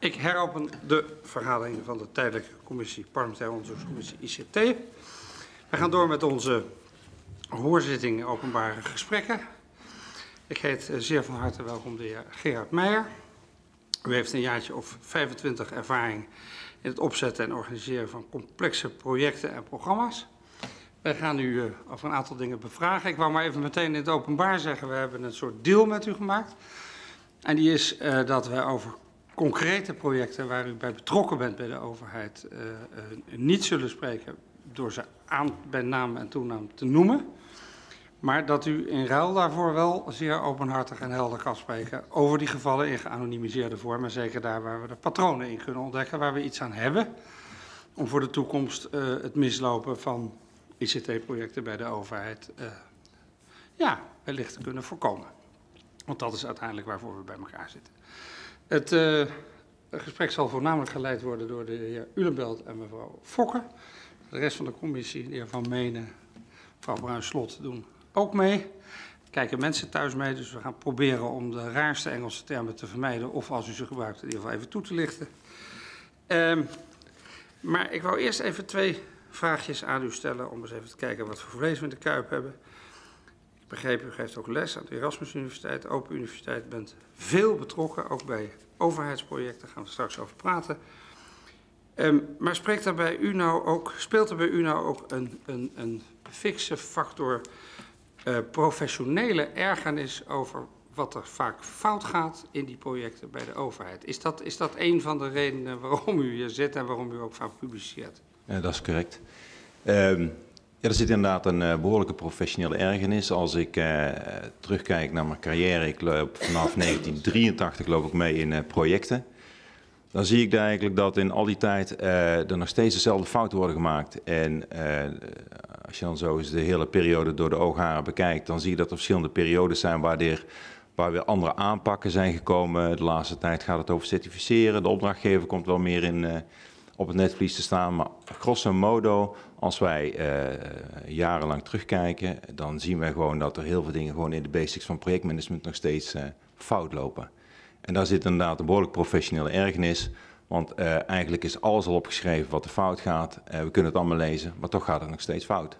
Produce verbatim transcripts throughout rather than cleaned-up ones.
Ik heropen de vergadering van de tijdelijke commissie, parlementaire onderzoekscommissie I C T. We gaan door met onze hoorzitting openbare gesprekken. Ik heet zeer van harte welkom de heer Gerard Meijer. U heeft een jaartje of vijfentwintig ervaring in het opzetten en organiseren van complexe projecten en programma's. Wij gaan u uh, over een aantal dingen bevragen. Ik wou maar even meteen in het openbaar zeggen, we hebben een soort deal met u gemaakt. En die is uh, dat wij over concrete projecten waar u bij betrokken bent bij de overheid uh, uh, niet zullen spreken door ze aan bij naam en toenaam te noemen. Maar dat u in ruil daarvoor wel zeer openhartig en helder kan spreken over die gevallen in geanonimiseerde vorm. En zeker daar waar we de patronen in kunnen ontdekken, waar we iets aan hebben. Om voor de toekomst uh, het mislopen van I C T-projecten bij de overheid uh, ja, wellicht te kunnen voorkomen. Want dat is uiteindelijk waarvoor we bij elkaar zitten. Het uh, gesprek zal voornamelijk geleid worden door de heer Ulenbelt en mevrouw Fokker. De rest van de commissie, de heer Van Menen, mevrouw Bruin-Slot, doen ook mee. Kijken mensen thuis mee, dus we gaan proberen om de raarste Engelse termen te vermijden. Of als u ze gebruikt, in ieder geval even toe te lichten. Um, maar ik wou eerst even twee vraagjes aan u stellen om eens even te kijken wat voor vlees we in de kuip hebben. Ik begreep, u geeft ook les aan de Erasmus Universiteit, Open Universiteit, bent veel betrokken, ook bij overheidsprojecten, daar gaan we straks over praten. Um, maar spreekt er bij u nou ook, speelt er bij u nou ook een, een, een fixe factor uh, professionele ergernis over wat er vaak fout gaat in die projecten bij de overheid? Is dat, is dat een van de redenen waarom u hier zit en waarom u ook vaak publiceert? Ja, dat is correct. Um, ja, er zit inderdaad een uh, behoorlijke professionele ergernis. Als ik uh, terugkijk naar mijn carrière, ik loop vanaf negentien drieëntachtig loop ik mee in uh, projecten. Dan zie ik eigenlijk dat in al die tijd uh, er nog steeds dezelfde fouten worden gemaakt. En uh, als je dan zo eens de hele periode door de oogharen bekijkt, dan zie je dat er verschillende periodes zijn waar, er, waar weer andere aanpakken zijn gekomen. De laatste tijd gaat het over certificeren. De opdrachtgever komt wel meer in, uh, op het netvlies te staan. Maar grosso modo, als wij uh, jarenlang terugkijken, dan zien wij gewoon dat er heel veel dingen gewoon in de basics van projectmanagement nog steeds uh, fout lopen. En daar zit inderdaad een behoorlijk professionele ergernis, want uh, eigenlijk is alles al opgeschreven wat er fout gaat. Uh, we kunnen het allemaal lezen, maar toch gaat het nog steeds fout.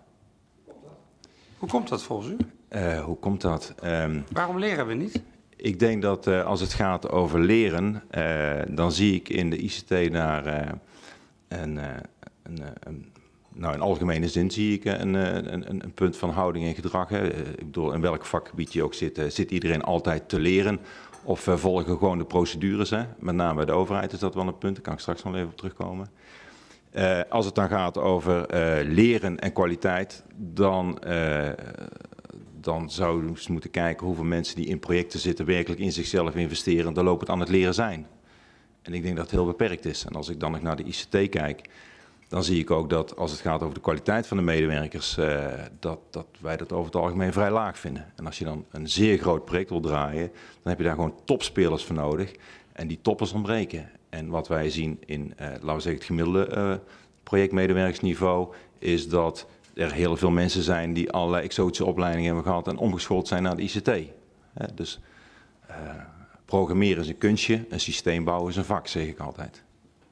Hoe komt dat volgens u? Uh, hoe komt dat? Um, Waarom leren we niet? Ik denk dat uh, als het gaat over leren, uh, dan zie ik in de I C T daar uh, een, uh, een, uh, een, nou in algemene zin zie ik een, een, een punt van houding en gedrag. Hè. Uh, ik bedoel, in welk vakgebied je ook zit, uh, zit iedereen altijd te leren. Of uh, volgen gewoon de procedures, hè. Met name bij de overheid is dat wel een punt, daar kan ik straks nog even op terugkomen. Uh, als het dan gaat over uh, leren en kwaliteit, dan, uh, dan zou je eens moeten kijken hoeveel mensen die in projecten zitten werkelijk in zichzelf investeren, dan lopend aan het leren zijn. En ik denk dat het heel beperkt is. En als ik dan nog naar de I C T kijk, dan zie ik ook dat als het gaat over de kwaliteit van de medewerkers, uh, dat, dat wij dat over het algemeen vrij laag vinden. En als je dan een zeer groot project wil draaien, dan heb je daar gewoon topspelers voor nodig. En die toppers ontbreken. En wat wij zien in, uh, laten we zeggen, het gemiddelde uh, projectmedewerkersniveau, is dat er heel veel mensen zijn die allerlei exotische opleidingen hebben gehad en omgeschoold zijn naar de I C T. Uh, dus uh, programmeren is een kunstje, een systeem bouwen is een vak, zeg ik altijd.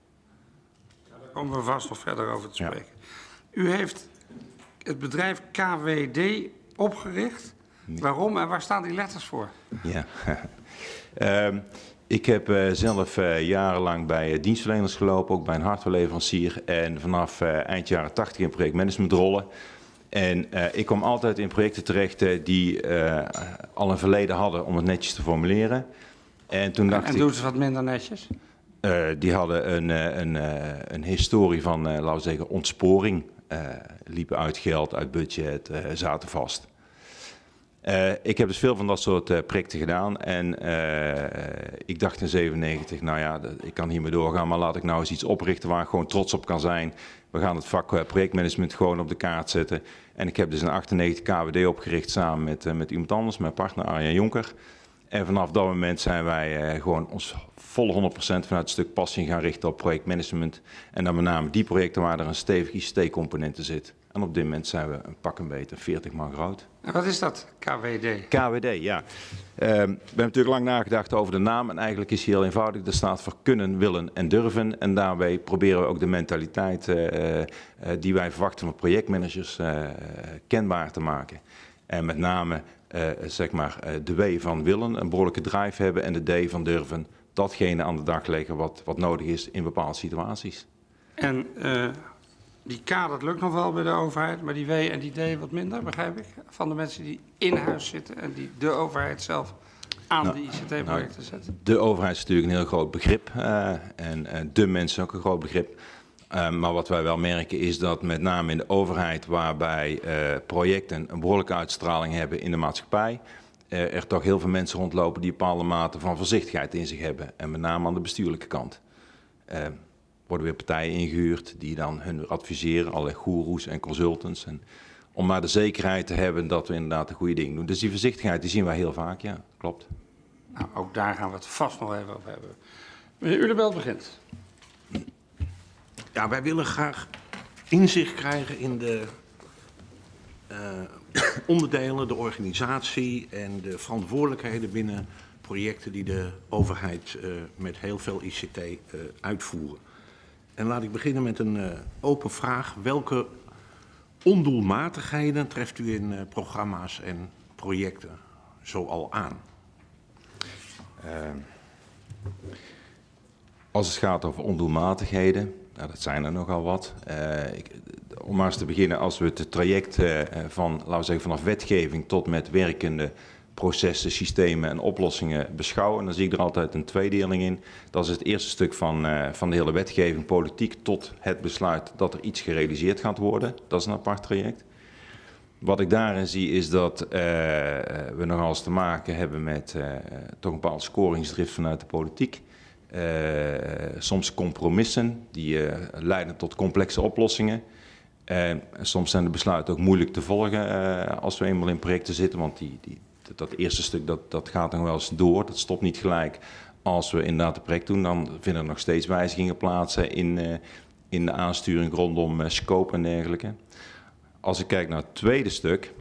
Daar komen we vast nog verder over te spreken. Ja. U heeft het bedrijf K W D opgericht. Ja. Waarom en waar staan die letters voor? Ja, um, ik heb uh, zelf uh, jarenlang bij uh, dienstverleners gelopen, ook bij een hardwareleverancier. En vanaf uh, eind jaren tachtig in projectmanagementrollen. En uh, ik kwam altijd in projecten terecht uh, die uh, al een verleden hadden, om het netjes te formuleren. En toen dacht en ik... doen ze wat minder netjes? Uh, die hadden een, een, een historie van, uh, laten we zeggen, ontsporing. Uh, liepen uit geld, uit budget, uh, zaten vast. Uh, ik heb dus veel van dat soort uh, projecten gedaan en uh, ik dacht in zevenennegentig, nou ja, ik kan hiermee doorgaan, maar laat ik nou eens iets oprichten waar ik gewoon trots op kan zijn. We gaan het vak uh, projectmanagement gewoon op de kaart zetten. En ik heb dus in achtennegentig K W D opgericht samen met, uh, met iemand anders, mijn partner Arjan Jonker. En vanaf dat moment zijn wij uh, gewoon ons volle honderd procent vanuit het stuk passie gaan richten op projectmanagement. En dan met name die projecten waar er een stevig I C T-component in zit. En op dit moment zijn we een pak een beter veertig man groot. En wat is dat, K W D? K W D, ja. Uh, we hebben natuurlijk lang nagedacht over de naam. En eigenlijk is hij heel eenvoudig. Dat staat voor kunnen, willen en durven. En daarbij proberen we ook de mentaliteit uh, uh, die wij verwachten van projectmanagers uh, kenbaar te maken. En met name uh, zeg maar, uh, de W van willen, een behoorlijke drive hebben. En de D van durven, datgene aan de dag leggen wat, wat nodig is in bepaalde situaties. En uh, die K, dat lukt nog wel bij de overheid, maar die W en die D wat minder, begrijp ik? Van de mensen die in huis zitten en die de overheid zelf aan nou, de I C T-projecten nou, zetten. De overheid is natuurlijk een heel groot begrip uh, en uh, de mensen ook een groot begrip. Uh, maar wat wij wel merken is dat met name in de overheid, waarbij uh, projecten een behoorlijke uitstraling hebben in de maatschappij, uh, er toch heel veel mensen rondlopen die bepaalde mate van voorzichtigheid in zich hebben. En met name aan de bestuurlijke kant. Uh, worden weer partijen ingehuurd die dan hun adviseren, allerlei goeroes en consultants. En om maar de zekerheid te hebben dat we inderdaad de goede dingen doen. Dus die voorzichtigheid die zien wij heel vaak, ja, klopt. Nou, ook daar gaan we het vast nog even over hebben. Meneer Ulenbelt begint. Ja, wij willen graag inzicht krijgen in de uh, onderdelen, de organisatie en de verantwoordelijkheden binnen projecten die de overheid uh, met heel veel I C T uh, uitvoeren. En laat ik beginnen met een uh, open vraag. Welke ondoelmatigheden treft u in uh, programma's en projecten zoal aan? Uh, als het gaat over ondoelmatigheden, nou, dat zijn er nogal wat. Uh, ik, om maar eens te beginnen, als we het traject uh, van, laten we zeggen, vanaf wetgeving tot met werkende processen, systemen en oplossingen beschouwen, dan zie ik er altijd een tweedeling in. Dat is het eerste stuk van, uh, van de hele wetgeving, politiek, tot het besluit dat er iets gerealiseerd gaat worden. Dat is een apart traject. Wat ik daarin zie is dat uh, we nogal eens te maken hebben met uh, toch een bepaalde scoringsdrift vanuit de politiek. Uh, soms compromissen die uh, leiden tot complexe oplossingen. Uh, soms zijn de besluiten ook moeilijk te volgen uh, als we eenmaal in projecten zitten, want die, die dat eerste stuk dat, dat gaat nog wel eens door, dat stopt niet gelijk. Als we inderdaad het project doen, dan vinden er nog steeds wijzigingen plaats in, uh, in de aansturing rondom uh, scope en dergelijke. Als ik kijk naar het tweede stuk,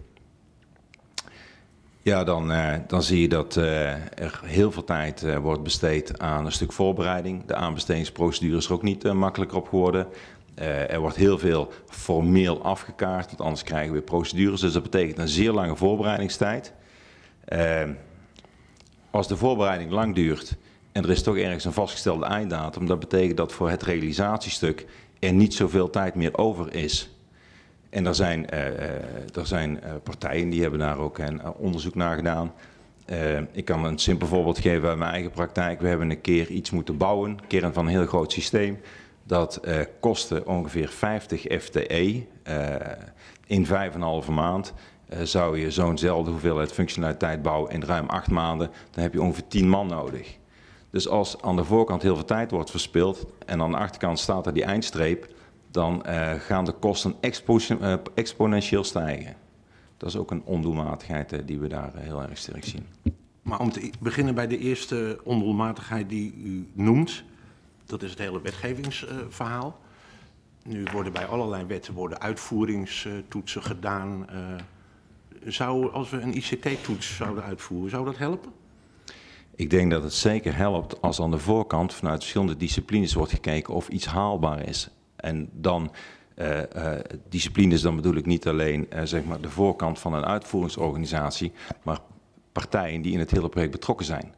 ja, dan, uh, dan zie je dat uh, er heel veel tijd uh, wordt besteed aan een stuk voorbereiding. De aanbestedingsprocedure is er ook niet uh, makkelijker op geworden. Uh, er wordt heel veel formeel afgekaart, want anders krijgen we weer procedures. Dus dat betekent een zeer lange voorbereidingstijd. Uh, als de voorbereiding lang duurt en er is toch ergens een vastgestelde einddatum, dat betekent dat voor het realisatiestuk er niet zoveel tijd meer over is. En er zijn, uh, er zijn uh, partijen die hebben daar ook een uh, onderzoek naar gedaan. Uh, ik kan een simpel voorbeeld geven uit mijn eigen praktijk. We hebben een keer iets moeten bouwen, een kern van een heel groot systeem. Dat uh, kostte ongeveer vijftig F T E uh, in vijf en een halve maand. Uh, zou je zo'nzelfde hoeveelheid functionaliteit bouwen in ruim acht maanden, dan heb je ongeveer tien man nodig. Dus als aan de voorkant heel veel tijd wordt verspild en aan de achterkant staat er die eindstreep, dan uh, gaan de kosten expo uh, exponentieel stijgen. Dat is ook een ondoelmatigheid uh, die we daar uh, heel erg sterk zien. Maar om te beginnen bij de eerste ondoelmatigheid die u noemt, dat is het hele wetgevingsverhaal. Uh, nu worden bij allerlei wetten worden uitvoeringstoetsen gedaan. Uh, zou, als we een I C T-toets zouden uitvoeren, zou dat helpen? Ik denk dat het zeker helpt als aan de voorkant vanuit verschillende disciplines wordt gekeken of iets haalbaar is. En dan, uh, uh, disciplines, dan bedoel ik niet alleen uh, zeg maar de voorkant van een uitvoeringsorganisatie, maar partijen die in het hele project betrokken zijn.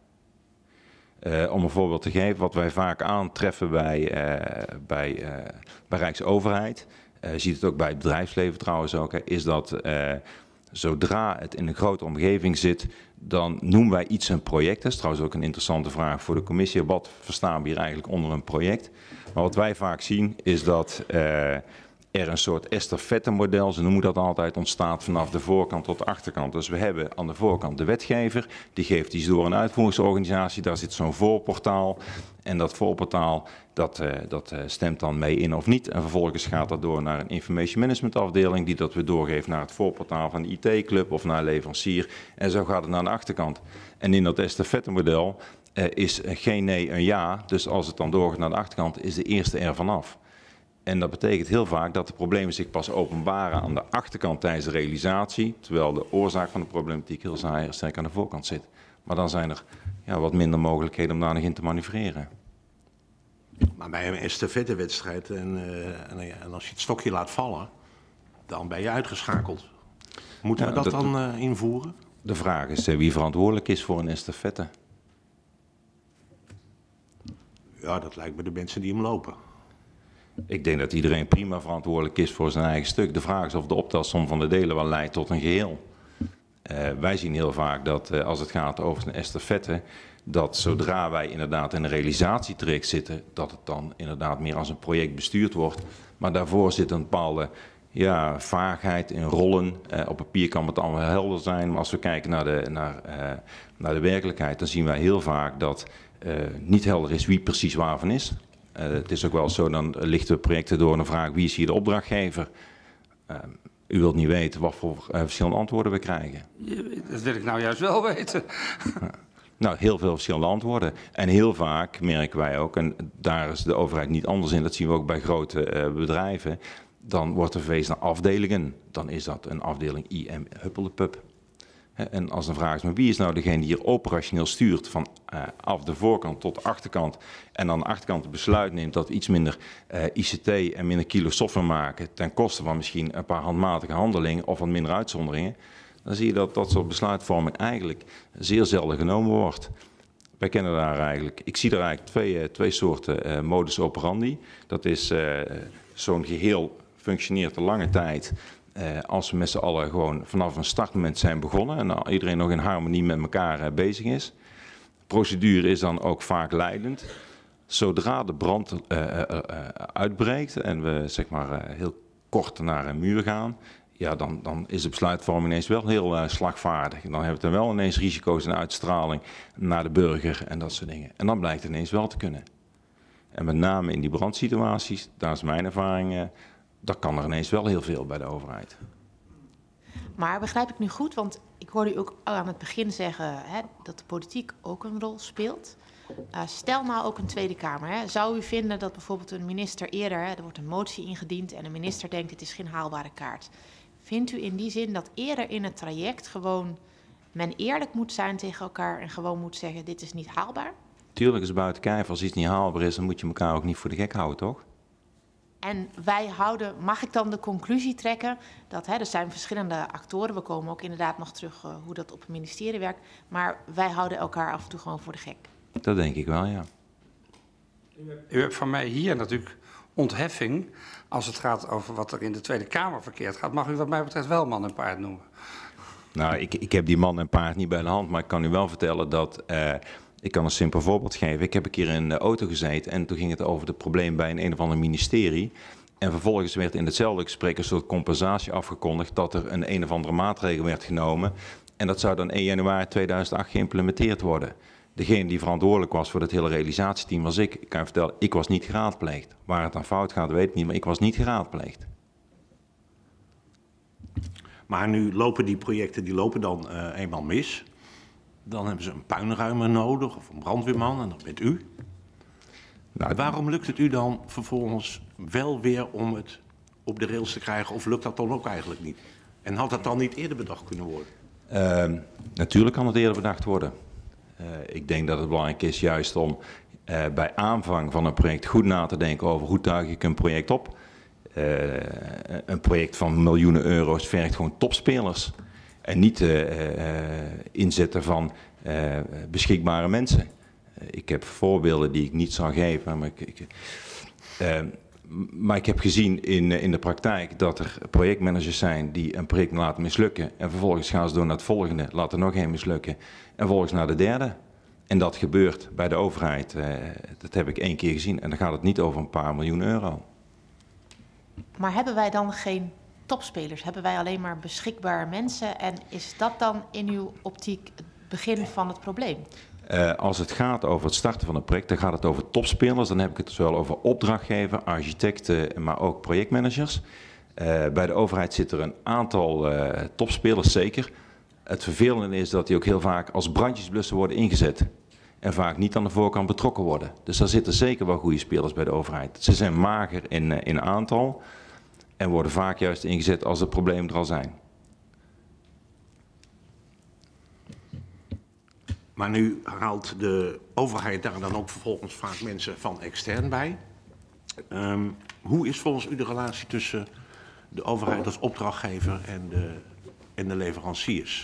Uh, om een voorbeeld te geven, wat wij vaak aantreffen bij, uh, bij, uh, bij Rijksoverheid, uh, je ziet het ook bij het bedrijfsleven trouwens ook, hè, is dat uh, zodra het in een grote omgeving zit, dan noemen wij iets een project. Dat is trouwens ook een interessante vraag voor de commissie. Wat verstaan we hier eigenlijk onder een project? Maar wat wij vaak zien is dat uh, er een soort estafette-model, ze noemen dat altijd, ontstaat vanaf de voorkant tot de achterkant. Dus we hebben aan de voorkant de wetgever, die geeft iets door een uitvoeringsorganisatie, daar zit zo'n voorportaal. En dat voorportaal, dat, uh, dat uh, stemt dan mee in of niet. En vervolgens gaat dat door naar een information management afdeling, die dat weer doorgeeft naar het voorportaal van de I T-club of naar een leverancier. En zo gaat het naar de achterkant. En in dat estafette-model uh, is geen nee een ja. Dus als het dan doorgaat naar de achterkant, is de eerste er vanaf. En dat betekent heel vaak dat de problemen zich pas openbaren aan de achterkant tijdens de realisatie, terwijl de oorzaak van de problematiek heel sterk aan de voorkant zit. Maar dan zijn er ja, wat minder mogelijkheden om daar nog in te manoeuvreren. Maar bij een estafettewedstrijd en, uh, en, en als je het stokje laat vallen, dan ben je uitgeschakeld. Moeten we Ja, dat, dat dan uh, invoeren? De vraag is uh, wie verantwoordelijk is voor een estafette. Ja, dat lijkt me de mensen die hem lopen. Ik denk dat iedereen prima verantwoordelijk is voor zijn eigen stuk. De vraag is of de optelsom van de delen wel leidt tot een geheel. Uh, wij zien heel vaak dat uh, als het gaat over een estafette, dat zodra wij inderdaad in een realisatietraject zitten, dat het dan inderdaad meer als een project bestuurd wordt. Maar daarvoor zit een bepaalde ja, vaagheid in rollen. Uh, op papier kan het allemaal helder zijn, maar als we kijken naar de, naar, uh, naar de werkelijkheid, dan zien wij heel vaak dat uh, niet helder is wie precies waarvan is. Uh, het is ook wel zo, dan lichten we projecten door en dan vragen wie is hier de opdrachtgever. Uh, u wilt niet weten wat voor uh, verschillende antwoorden we krijgen. Dat wil ik nou juist wel weten. Nou, heel veel verschillende antwoorden. En heel vaak merken wij ook, en daar is de overheid niet anders in, dat zien we ook bij grote uh, bedrijven, dan wordt er verwezen naar afdelingen. Dan is dat een afdeling I M Huppeldepup. En als een vraag is, maar wie is nou degene die hier operationeel stuurt van uh, af de voorkant tot de achterkant en aan de achterkant het besluit neemt dat we iets minder uh, I C T en minder kilo software maken ten koste van misschien een paar handmatige handelingen of wat minder uitzonderingen, dan zie je dat dat soort besluitvorming eigenlijk zeer zelden genomen wordt. Wij kennen daar eigenlijk, ik zie daar eigenlijk twee, uh, twee soorten uh, modus operandi. Dat is uh, zo'n geheel functioneert een lange tijd. Uh, als we met z'n allen gewoon vanaf een startmoment zijn begonnen en uh, iedereen nog in harmonie met elkaar uh, bezig is. De procedure is dan ook vaak leidend. Zodra de brand uh, uh, uh, uitbreekt en we zeg maar uh, heel kort naar een muur gaan, ja, dan, dan is de besluitvorming ineens wel heel uh, slagvaardig. Dan hebben we dan wel ineens risico's en uitstraling naar de burger en dat soort dingen. En dan blijkt het ineens wel te kunnen. En met name in die brandsituaties, daar is mijn ervaring, uh, dan kan er ineens wel heel veel bij de overheid. Maar begrijp ik nu goed, want ik hoorde u ook aan het begin zeggen hè, dat de politiek ook een rol speelt. Uh, stel nou ook een Tweede Kamer. Hè. Zou u vinden dat bijvoorbeeld een minister eerder, hè, er wordt een motie ingediend en een minister denkt het is geen haalbare kaart. Vindt u in die zin dat eerder in het traject gewoon men eerlijk moet zijn tegen elkaar en gewoon moet zeggen dit is niet haalbaar? Tuurlijk is het buiten kijf, als iets niet haalbaar is, dan moet je elkaar ook niet voor de gek houden, toch? En wij houden, mag ik dan de conclusie trekken dat hè, er zijn verschillende actoren, we komen ook inderdaad nog terug uh, hoe dat op het ministerie werkt, maar wij houden elkaar af en toe gewoon voor de gek. Dat denk ik wel, ja. U hebt van mij hier natuurlijk ontheffing. Als het gaat over wat er in de Tweede Kamer verkeerd gaat, mag u wat mij betreft wel man en paard noemen. Nou, ik, ik heb die man en paard niet bij de hand, maar ik kan u wel vertellen dat, uh, ik kan een simpel voorbeeld geven. Ik heb een keer in de auto gezeten en toen ging het over het probleem bij een een of ander ministerie. En vervolgens werd in hetzelfde gesprek een soort compensatie afgekondigd dat er een een of andere maatregel werd genomen. En dat zou dan één januari tweeduizend acht geïmplementeerd worden. Degene die verantwoordelijk was voor het hele realisatieteam was ik. Ik kan je vertellen, ik was niet geraadpleegd. Waar het aan fout gaat, weet ik niet, maar ik was niet geraadpleegd. Maar nu lopen die projecten die lopen dan uh, eenmaal mis. Dan hebben ze een puinruimer nodig of een brandweerman en dat bent u. Nou, waarom lukt het u dan vervolgens wel weer om het op de rails te krijgen of lukt dat dan ook eigenlijk niet? En had dat dan niet eerder bedacht kunnen worden? Uh, natuurlijk kan het eerder bedacht worden. Uh, ik denk dat het belangrijk is juist om uh, bij aanvang van een project goed na te denken over hoe tuig ik een project op. Uh, een project van miljoenen euro's vergt gewoon topspelers. En niet uh, uh, inzetten van uh, beschikbare mensen. Uh, ik heb voorbeelden die ik niet zal geven. Maar ik, ik, uh, maar ik heb gezien in, in de praktijk dat er projectmanagers zijn die een project laten mislukken. En vervolgens gaan ze door naar het volgende, laten nog één mislukken. En vervolgens naar de derde. En dat gebeurt bij de overheid. Uh, dat heb ik één keer gezien. En dan gaat het niet over een paar miljoen euro. Maar hebben wij dan geen topspelers? Hebben wij alleen maar beschikbare mensen? En is dat dan in uw optiek het begin van het probleem? Uh, als het gaat over het starten van een project, dan gaat het over topspelers. Dan heb ik het zowel over opdrachtgever, architecten, maar ook projectmanagers. Uh, bij de overheid zit er een aantal uh, topspelers, zeker. Het vervelende is dat die ook heel vaak als brandjesblussen worden ingezet. en vaak niet aan de voorkant betrokken worden. Dus daar zitten zeker wel goede spelers bij de overheid. Ze zijn mager in, in aantal en worden vaak juist ingezet als de problemen er al zijn. Maar nu haalt de overheid daar dan ook vervolgens vaak mensen van extern bij. Um, hoe is volgens u de relatie tussen de overheid als opdrachtgever en de, en de leveranciers?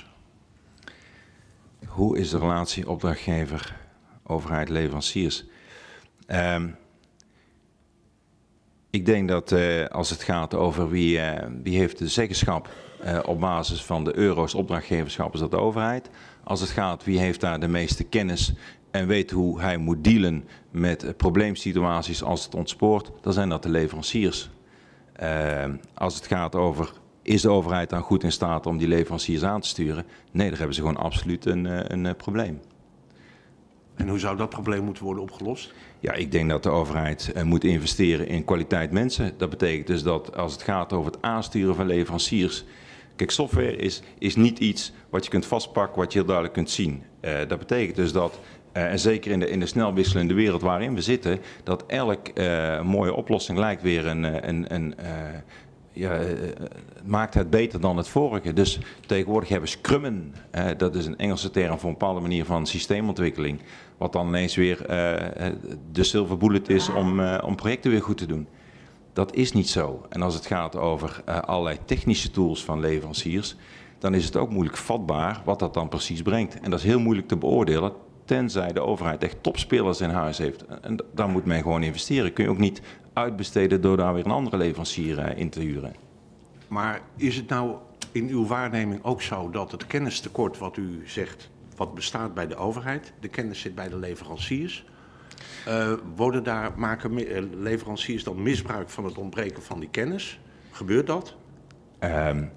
Hoe is de relatie opdrachtgever, overheid, leveranciers? Um, ik denk dat uh, als het gaat over wie, uh, wie heeft de zeggenschap uh, op basis van de euro's opdrachtgeverschap, is dat de overheid. Als het gaat wie heeft daar de meeste kennis en weet hoe hij moet dealen met uh, probleemsituaties als het ontspoort, dan zijn dat de leveranciers. Uh, als het gaat over is de overheid dan goed in staat om die leveranciers aan te sturen? Nee, daar hebben ze gewoon absoluut een, een, een probleem. En hoe zou dat probleem moeten worden opgelost? Ja, ik denk dat de overheid uh, moet investeren in kwaliteit mensen. Dat betekent dus dat als het gaat over het aansturen van leveranciers. Kijk, software is, is niet iets wat je kunt vastpakken, wat je heel duidelijk kunt zien. Uh, dat betekent dus dat, uh, en zeker in de, in de snel wisselende wereld waarin we zitten, dat elk uh, mooie oplossing lijkt weer een, een, een uh, ja, uh, maakt het beter dan het vorige. Dus tegenwoordig hebben we scrummen. Uh, dat is een Engelse term voor een bepaalde manier van systeemontwikkeling. Wat dan ineens weer uh, de silver bullet is om, uh, om projecten weer goed te doen. Dat is niet zo. En als het gaat over uh, allerlei technische tools van leveranciers, dan is het ook moeilijk vatbaar wat dat dan precies brengt. En dat is heel moeilijk te beoordelen, tenzij de overheid echt topspelers in huis heeft. En daar moet men gewoon investeren. Kun je ook niet uitbesteden door daar weer een andere leverancier uh, in te huren. Maar is het nou in uw waarneming ook zo dat het kennistekort wat u zegt, wat bestaat bij de overheid, de kennis zit bij de leveranciers? Uh, worden daar, maken leveranciers dan misbruik van het ontbreken van die kennis? Gebeurt dat? Um,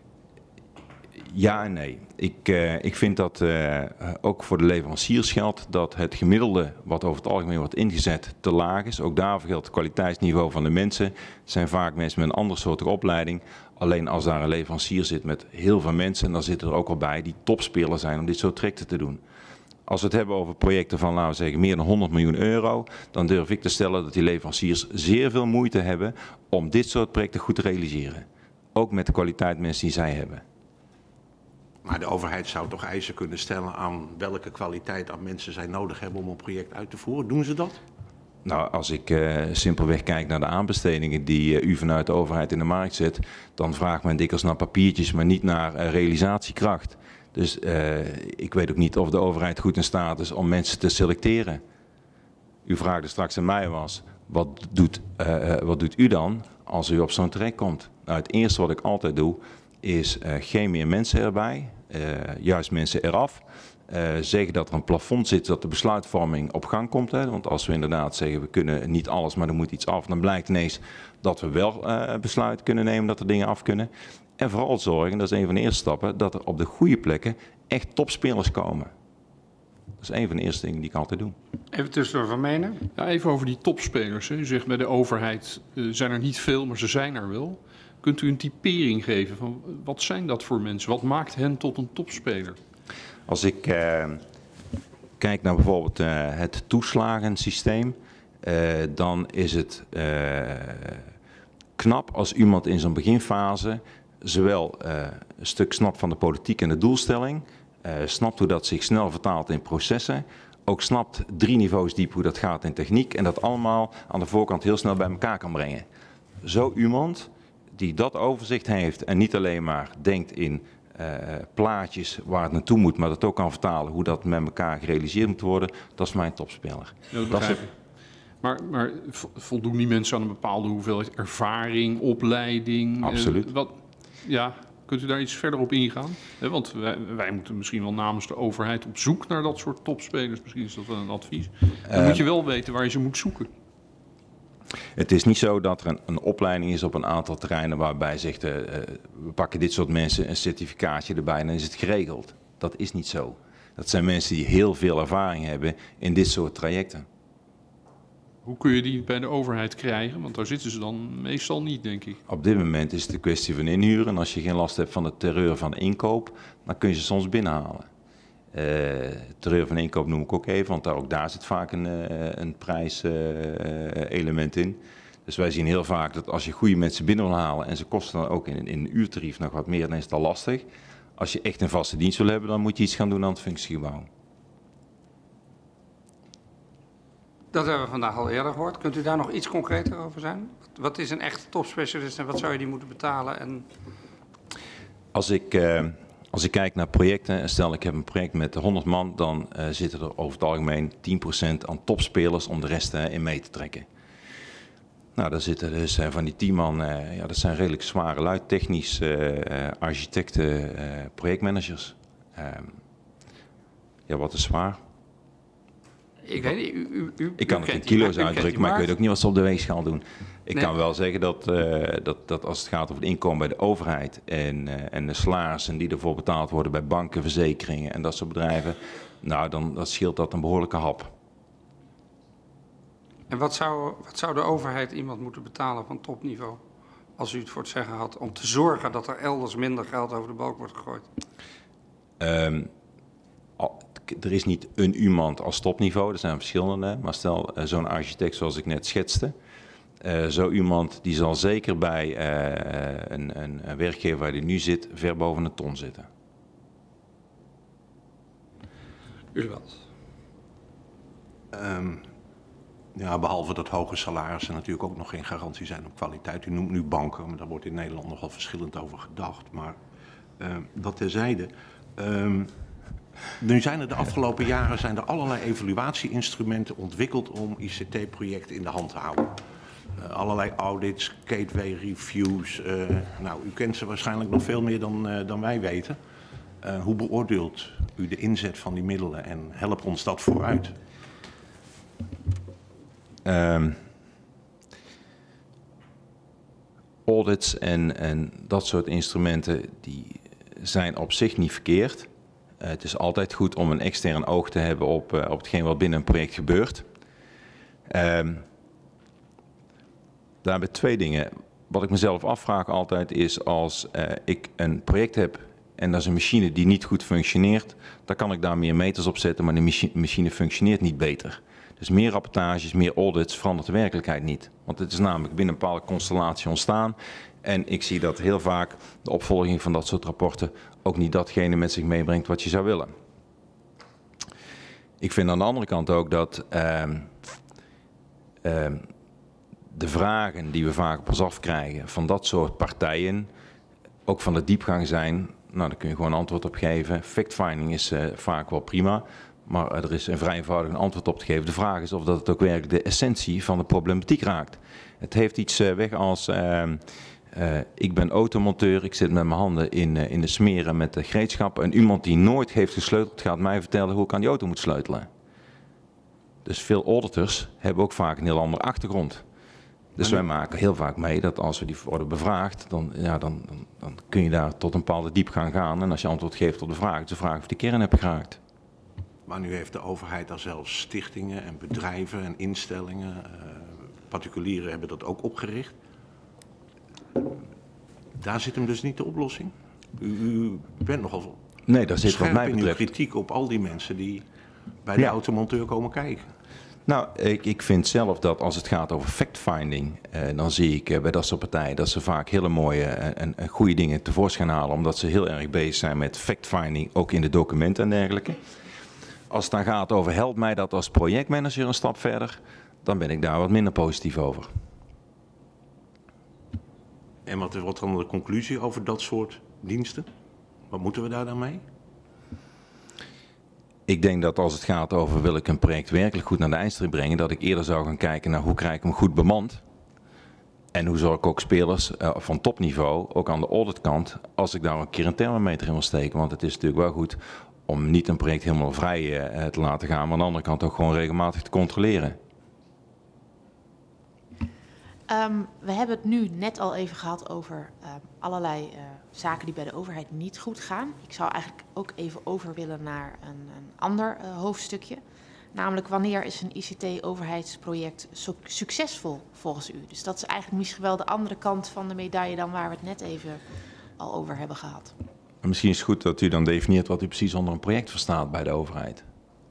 ja en nee. Ik, uh, ik vind dat uh, ook voor de leveranciers geldt dat het gemiddelde wat over het algemeen wordt ingezet te laag is. Ook daarvoor geldt het kwaliteitsniveau van de mensen. Het zijn vaak mensen met een andere soort opleiding. Alleen als daar een leverancier zit met heel veel mensen, dan zitten er ook al bij die topspelers zijn om dit soort trajecten te doen. Als we het hebben over projecten van, laten we zeggen, meer dan honderd miljoen euro, dan durf ik te stellen dat die leveranciers zeer veel moeite hebben om dit soort projecten goed te realiseren. Ook met de kwaliteit mensen die zij hebben. Maar de overheid zou toch eisen kunnen stellen aan welke kwaliteit aan mensen zij nodig hebben om een project uit te voeren? Doen ze dat? Nou, als ik uh, simpelweg kijk naar de aanbestedingen die uh, u vanuit de overheid in de markt zet, dan vraagt men dikwijls naar papiertjes, maar niet naar uh, realisatiekracht. Dus uh, ik weet ook niet of de overheid goed in staat is om mensen te selecteren. U vraagde straks aan mij was, wat doet, uh, wat doet u dan als u op zo'n traject komt? Nou, het eerste wat ik altijd doe is uh, geen meer mensen erbij, uh, juist mensen eraf. Uh, zeggen dat er een plafond zit, dat de besluitvorming op gang komt. Hè? Want als we inderdaad zeggen we kunnen niet alles, maar er moet iets af, dan blijkt ineens dat we wel uh, besluit kunnen nemen dat er dingen af kunnen. En vooral zorgen, dat is een van de eerste stappen, dat er op de goede plekken echt topspelers komen. Dat is een van de eerste dingen die ik altijd doe. Even tussendoor Van Menen. Ja, even over die topspelers. Hè. U zegt bij de overheid uh, zijn er niet veel, maar ze zijn er wel. Kunt u een typering geven van wat zijn dat voor mensen? Wat maakt hen tot een topspeler? Als ik uh, kijk naar bijvoorbeeld uh, het toeslagensysteem, uh, dan is het uh, knap als iemand in zo'n beginfase zowel uh, een stuk snapt van de politiek en de doelstelling, uh, snapt hoe dat zich snel vertaalt in processen, ook snapt drie niveaus diep hoe dat gaat in techniek en dat allemaal aan de voorkant heel snel bij elkaar kan brengen. Zo iemand die dat overzicht heeft en niet alleen maar denkt in uh, plaatjes waar het naartoe moet, maar dat ook kan vertalen hoe dat met elkaar gerealiseerd moet worden, dat is mijn topspeler. Ja, dat begrijp ik. Maar, maar voldoen die mensen aan een bepaalde hoeveelheid ervaring, opleiding? Absoluut. Uh, wat, ja, kunt u daar iets verder op ingaan? He, want wij, wij moeten misschien wel namens de overheid op zoek naar dat soort topspelers. Misschien is dat wel een advies. Dan uh, moet je wel weten waar je ze moet zoeken. Het is niet zo dat er een, een opleiding is op een aantal terreinen waarbij zegt, uh, we pakken dit soort mensen een certificaatje erbij en dan is het geregeld. Dat is niet zo. Dat zijn mensen die heel veel ervaring hebben in dit soort trajecten. Hoe kun je die bij de overheid krijgen? Want daar zitten ze dan meestal niet, denk ik. Op dit moment is het een kwestie van inhuren. En als je geen last hebt van de terreur van de inkoop, dan kun je ze soms binnenhalen. terreur van inkoop noem ik ook even, want daar, ook daar zit vaak een, uh, een prijselement uh, in. Dus wij zien heel vaak dat als je goede mensen binnen wil halen en ze kosten dan ook in, in een uurtarief nog wat meer, dan is het al lastig. Als je echt een vaste dienst wil hebben, dan moet je iets gaan doen aan het functiegebouw. Dat hebben we vandaag al eerder gehoord. Kunt u daar nog iets concreter over zijn? Wat is een echte topspecialist en wat zou je die moeten betalen? En... Als ik, uh, als ik kijk naar projecten, en stel ik heb een project met honderd man, dan uh, zitten er over het algemeen tien procent aan topspelers om de rest uh, in mee te trekken. Nou, daar zitten dus uh, van die tien man, uh, ja, dat zijn redelijk zware lui, technisch uh, uh, architecten, uh, projectmanagers. Uh, ja, wat is zwaar? Ik weet niet, u, u, u, ik kan u het in kent die kilo's markt, uitdrukken, maar ik weet ook niet wat ze op de weegschaal doen. Ik Nee. kan wel zeggen dat, uh, dat, dat als het gaat over het inkomen bij de overheid en, uh, en de salarissen die ervoor betaald worden bij banken, verzekeringen en dat soort bedrijven, nou, dan dat scheelt dat een behoorlijke hap. En wat zou, wat zou de overheid iemand moeten betalen van topniveau? Als u het voor het zeggen had, om te zorgen dat er elders minder geld over de balk wordt gegooid. Um, al, er is niet een iemand als topniveau, er zijn verschillende. Maar stel uh, zo'n architect zoals ik net schetste. Uh, zo iemand die zal zeker bij uh, een, een, een werkgever waar die nu zit ver boven een ton zitten. U wel. Um, ja, behalve dat hoge salarissen natuurlijk ook nog geen garantie zijn op kwaliteit. U noemt nu banken, maar daar wordt in Nederland nogal verschillend over gedacht. Maar uh, dat terzijde. Um, nu zijn er de afgelopen jaren zijn er allerlei evaluatie-instrumenten ontwikkeld om I C T-projecten in de hand te houden. Uh, allerlei audits, gateway reviews. Uh, nou, u kent ze waarschijnlijk nog veel meer dan, uh, dan wij weten. Uh, hoe beoordeelt u de inzet van die middelen en helpt ons dat vooruit? Um, audits en, en dat soort instrumenten die zijn op zich niet verkeerd. Uh, het is altijd goed om een extern oog te hebben op, uh, op hetgeen wat binnen een project gebeurt. Um, daarbij twee dingen. Wat ik mezelf afvraag altijd is als uh, ik een project heb en dat is een machine die niet goed functioneert, dan kan ik daar meer meters op zetten, maar de machine, machine functioneert niet beter. Dus meer rapportages, meer audits verandert de werkelijkheid niet. Want het is namelijk binnen een bepaalde constellatie ontstaan. En ik zie dat heel vaak de opvolging van dat soort rapporten ook niet datgene met zich meebrengt wat je zou willen. Ik vind aan de andere kant ook dat uh, uh, de vragen die we vaak op ons afkrijgen van dat soort partijen ook van de diepgang zijn. Nou, daar kun je gewoon een antwoord op geven. Fact-finding is uh, vaak wel prima. Maar er is een vrij eenvoudig een antwoord op te geven. De vraag is of dat het ook werkelijk de essentie van de problematiek raakt. Het heeft iets uh, weg als, uh, uh, ik ben automonteur, ik zit met mijn handen in, uh, in de smeren met de gereedschappen. En iemand die nooit heeft gesleuteld gaat mij vertellen hoe ik aan die auto moet sleutelen. Dus veel auditors hebben ook vaak een heel andere achtergrond. Dus wij maken heel vaak mee dat als we die worden bevraagd, dan, ja, dan, dan, dan kun je daar tot een bepaalde diepgang gaan. En als je antwoord geeft op de vraag, is de vraag of de kern hebt geraakt. Maar nu heeft de overheid daar zelfs stichtingen en bedrijven en instellingen, uh, particulieren hebben dat ook opgericht. Daar zit hem dus niet de oplossing. U, u bent nogal nee, daar zit scherp wat mij in betreft uw kritiek op al die mensen die bij de ja. automonteur komen kijken. Nou, ik, ik vind zelf dat als het gaat over fact-finding, eh, dan zie ik eh, bij dat soort partijen dat ze vaak hele mooie en, en goede dingen tevoorschijn halen, omdat ze heel erg bezig zijn met fact-finding, ook in de documenten en dergelijke. Als het dan gaat over helpt mij dat als projectmanager een stap verder, dan ben ik daar wat minder positief over. En wat is wat dan de conclusie over dat soort diensten? Wat moeten we daar dan mee? Ik denk dat als het gaat over wil ik een project werkelijk goed naar de eindstreep brengen, dat ik eerder zou gaan kijken naar hoe krijg ik hem goed bemand. En hoe zorg ik ook spelers uh, van topniveau, ook aan de auditkant, als ik daar een keer een thermometer in wil steken. Want het is natuurlijk wel goed om niet een project helemaal vrij uh, te laten gaan, maar aan de andere kant ook gewoon regelmatig te controleren. Um, we hebben het nu net al even gehad over uh, allerlei uh, zaken die bij de overheid niet goed gaan. Ik zou eigenlijk ook even over willen naar een, een ander uh, hoofdstukje. Namelijk, wanneer is een I C T-overheidsproject su succesvol volgens u? Dus dat is eigenlijk misschien wel de andere kant van de medaille dan waar we het net even al over hebben gehad. Misschien is het goed dat u dan definieert wat u precies onder een project verstaat bij de overheid.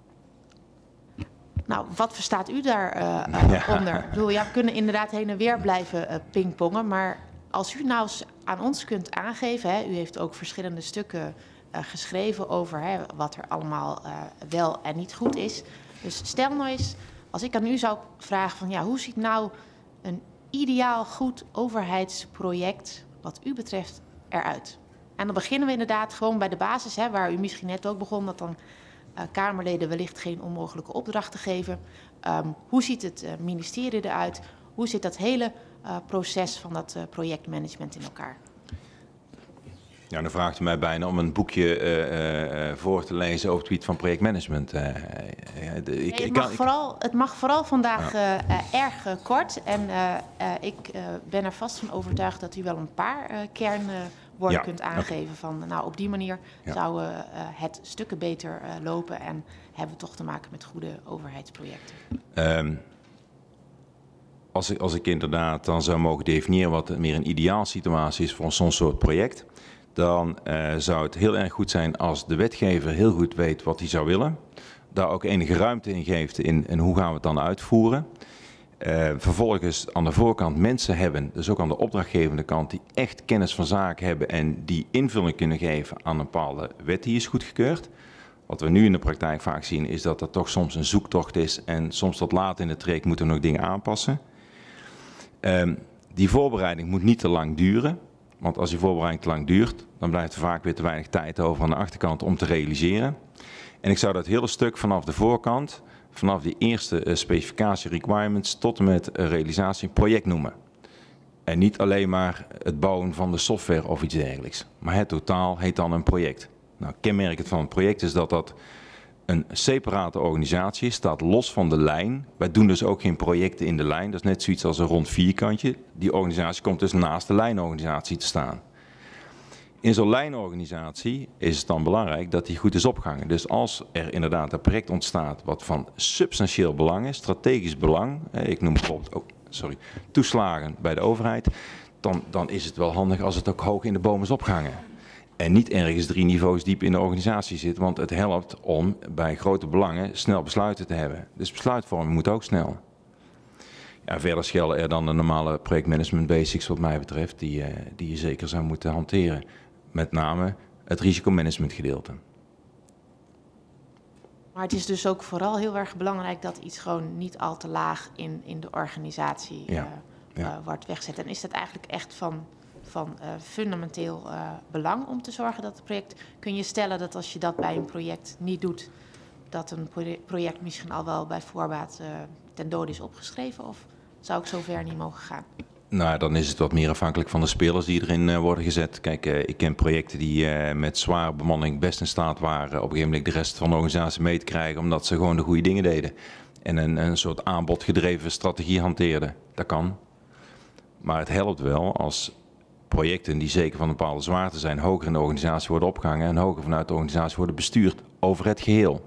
Nou, wat verstaat u daaronder? Uh, Ja. onder? Ik bedoel, ja, we kunnen inderdaad heen en weer blijven uh, pingpongen. Maar als u nou eens aan ons kunt aangeven... Hè, u heeft ook verschillende stukken uh, geschreven over hè, wat er allemaal uh, wel en niet goed is. Dus stel nou eens, als ik aan u zou vragen van... ja, hoe ziet nou een ideaal goed overheidsproject wat u betreft eruit? En dan beginnen we inderdaad gewoon bij de basis, hè, waar u misschien net ook begon... dat dan uh, Kamerleden wellicht geen onmogelijke opdrachten geven. Um, hoe ziet het uh, ministerie eruit? Hoe zit dat hele uh, proces van dat uh, projectmanagement in elkaar? Ja, dan vraagt u mij bijna om een boekje uh, uh, voor te lezen over het gebied van projectmanagement. Uh, uh, de, ik, Nee, het, ik mag kan, vooral, het mag vooral vandaag Ja. uh, uh, erg uh, kort. En uh, uh, ik uh, ben er vast van overtuigd dat u wel een paar uh, kernwoorden Ja, kunt oké. aangeven. Van, nou, op die manier Ja. zou uh, uh, het stukken beter uh, lopen. En hebben we toch te maken met goede overheidsprojecten. Um, als, ik, als ik inderdaad dan zou mogen definiëren wat meer een ideaalsituatie is voor zo'n soort project, dan uh, zou het heel erg goed zijn als de wetgever heel goed weet wat hij zou willen. Daar ook enige ruimte in geeft in, in hoe gaan we het dan uitvoeren. Uh, vervolgens aan de voorkant mensen hebben, dus ook aan de opdrachtgevende kant, die echt kennis van zaken hebben en die invulling kunnen geven aan een bepaalde wet die is goedgekeurd. Wat we nu in de praktijk vaak zien is dat dat toch soms een zoektocht is en soms tot laat in de traject moeten we nog dingen aanpassen. Um, die voorbereiding moet niet te lang duren, want als die voorbereiding te lang duurt, dan blijft er vaak weer te weinig tijd over aan de achterkant om te realiseren. En ik zou dat hele stuk vanaf de voorkant, vanaf die eerste uh, specificatie requirements tot en met uh, realisatie een project noemen. En niet alleen maar het bouwen van de software of iets dergelijks, maar het totaal heet dan een project. Nou, kenmerkend van een project is dat dat een separate organisatie is, staat los van de lijn. Wij doen dus ook geen projecten in de lijn. Dat is net zoiets als een rond vierkantje. Die organisatie komt dus naast de lijnorganisatie te staan. In zo'n lijnorganisatie is het dan belangrijk dat die goed is opgehangen. Dus als er inderdaad een project ontstaat wat van substantieel belang is, strategisch belang, ik noem bijvoorbeeld oh, sorry, toeslagen bij de overheid, dan, dan is het wel handig als het ook hoog in de boom is opgehangen. En niet ergens drie niveaus diep in de organisatie zit, want het helpt om bij grote belangen snel besluiten te hebben. Dus besluitvorming moet ook snel. Ja, verder schellen er dan de normale projectmanagement basics wat mij betreft, die, uh, die je zeker zou moeten hanteren. Met name het risicomanagement gedeelte. Maar het is dus ook vooral heel erg belangrijk dat iets gewoon niet al te laag in, in de organisatie uh, Ja, ja. uh, wordt weggezet. En is dat eigenlijk echt van... van uh, fundamenteel uh, belang om te zorgen dat het project... Kun je stellen dat als je dat bij een project niet doet... dat een pro- project misschien al wel bij voorbaat uh, ten dode is opgeschreven? Of zou ik zover niet mogen gaan? Nou, dan is het wat meer afhankelijk van de spelers die erin uh, worden gezet. Kijk, uh, ik ken projecten die uh, met zware bemanning best in staat waren... op een gegeven moment de rest van de organisatie mee te krijgen... omdat ze gewoon de goede dingen deden. En een, een soort aanbodgedreven strategie hanteerden. Dat kan. Maar het helpt wel als... projecten die zeker van een bepaalde zwaarte zijn, hoger in de organisatie worden opgehangen en hoger vanuit de organisatie worden bestuurd over het geheel.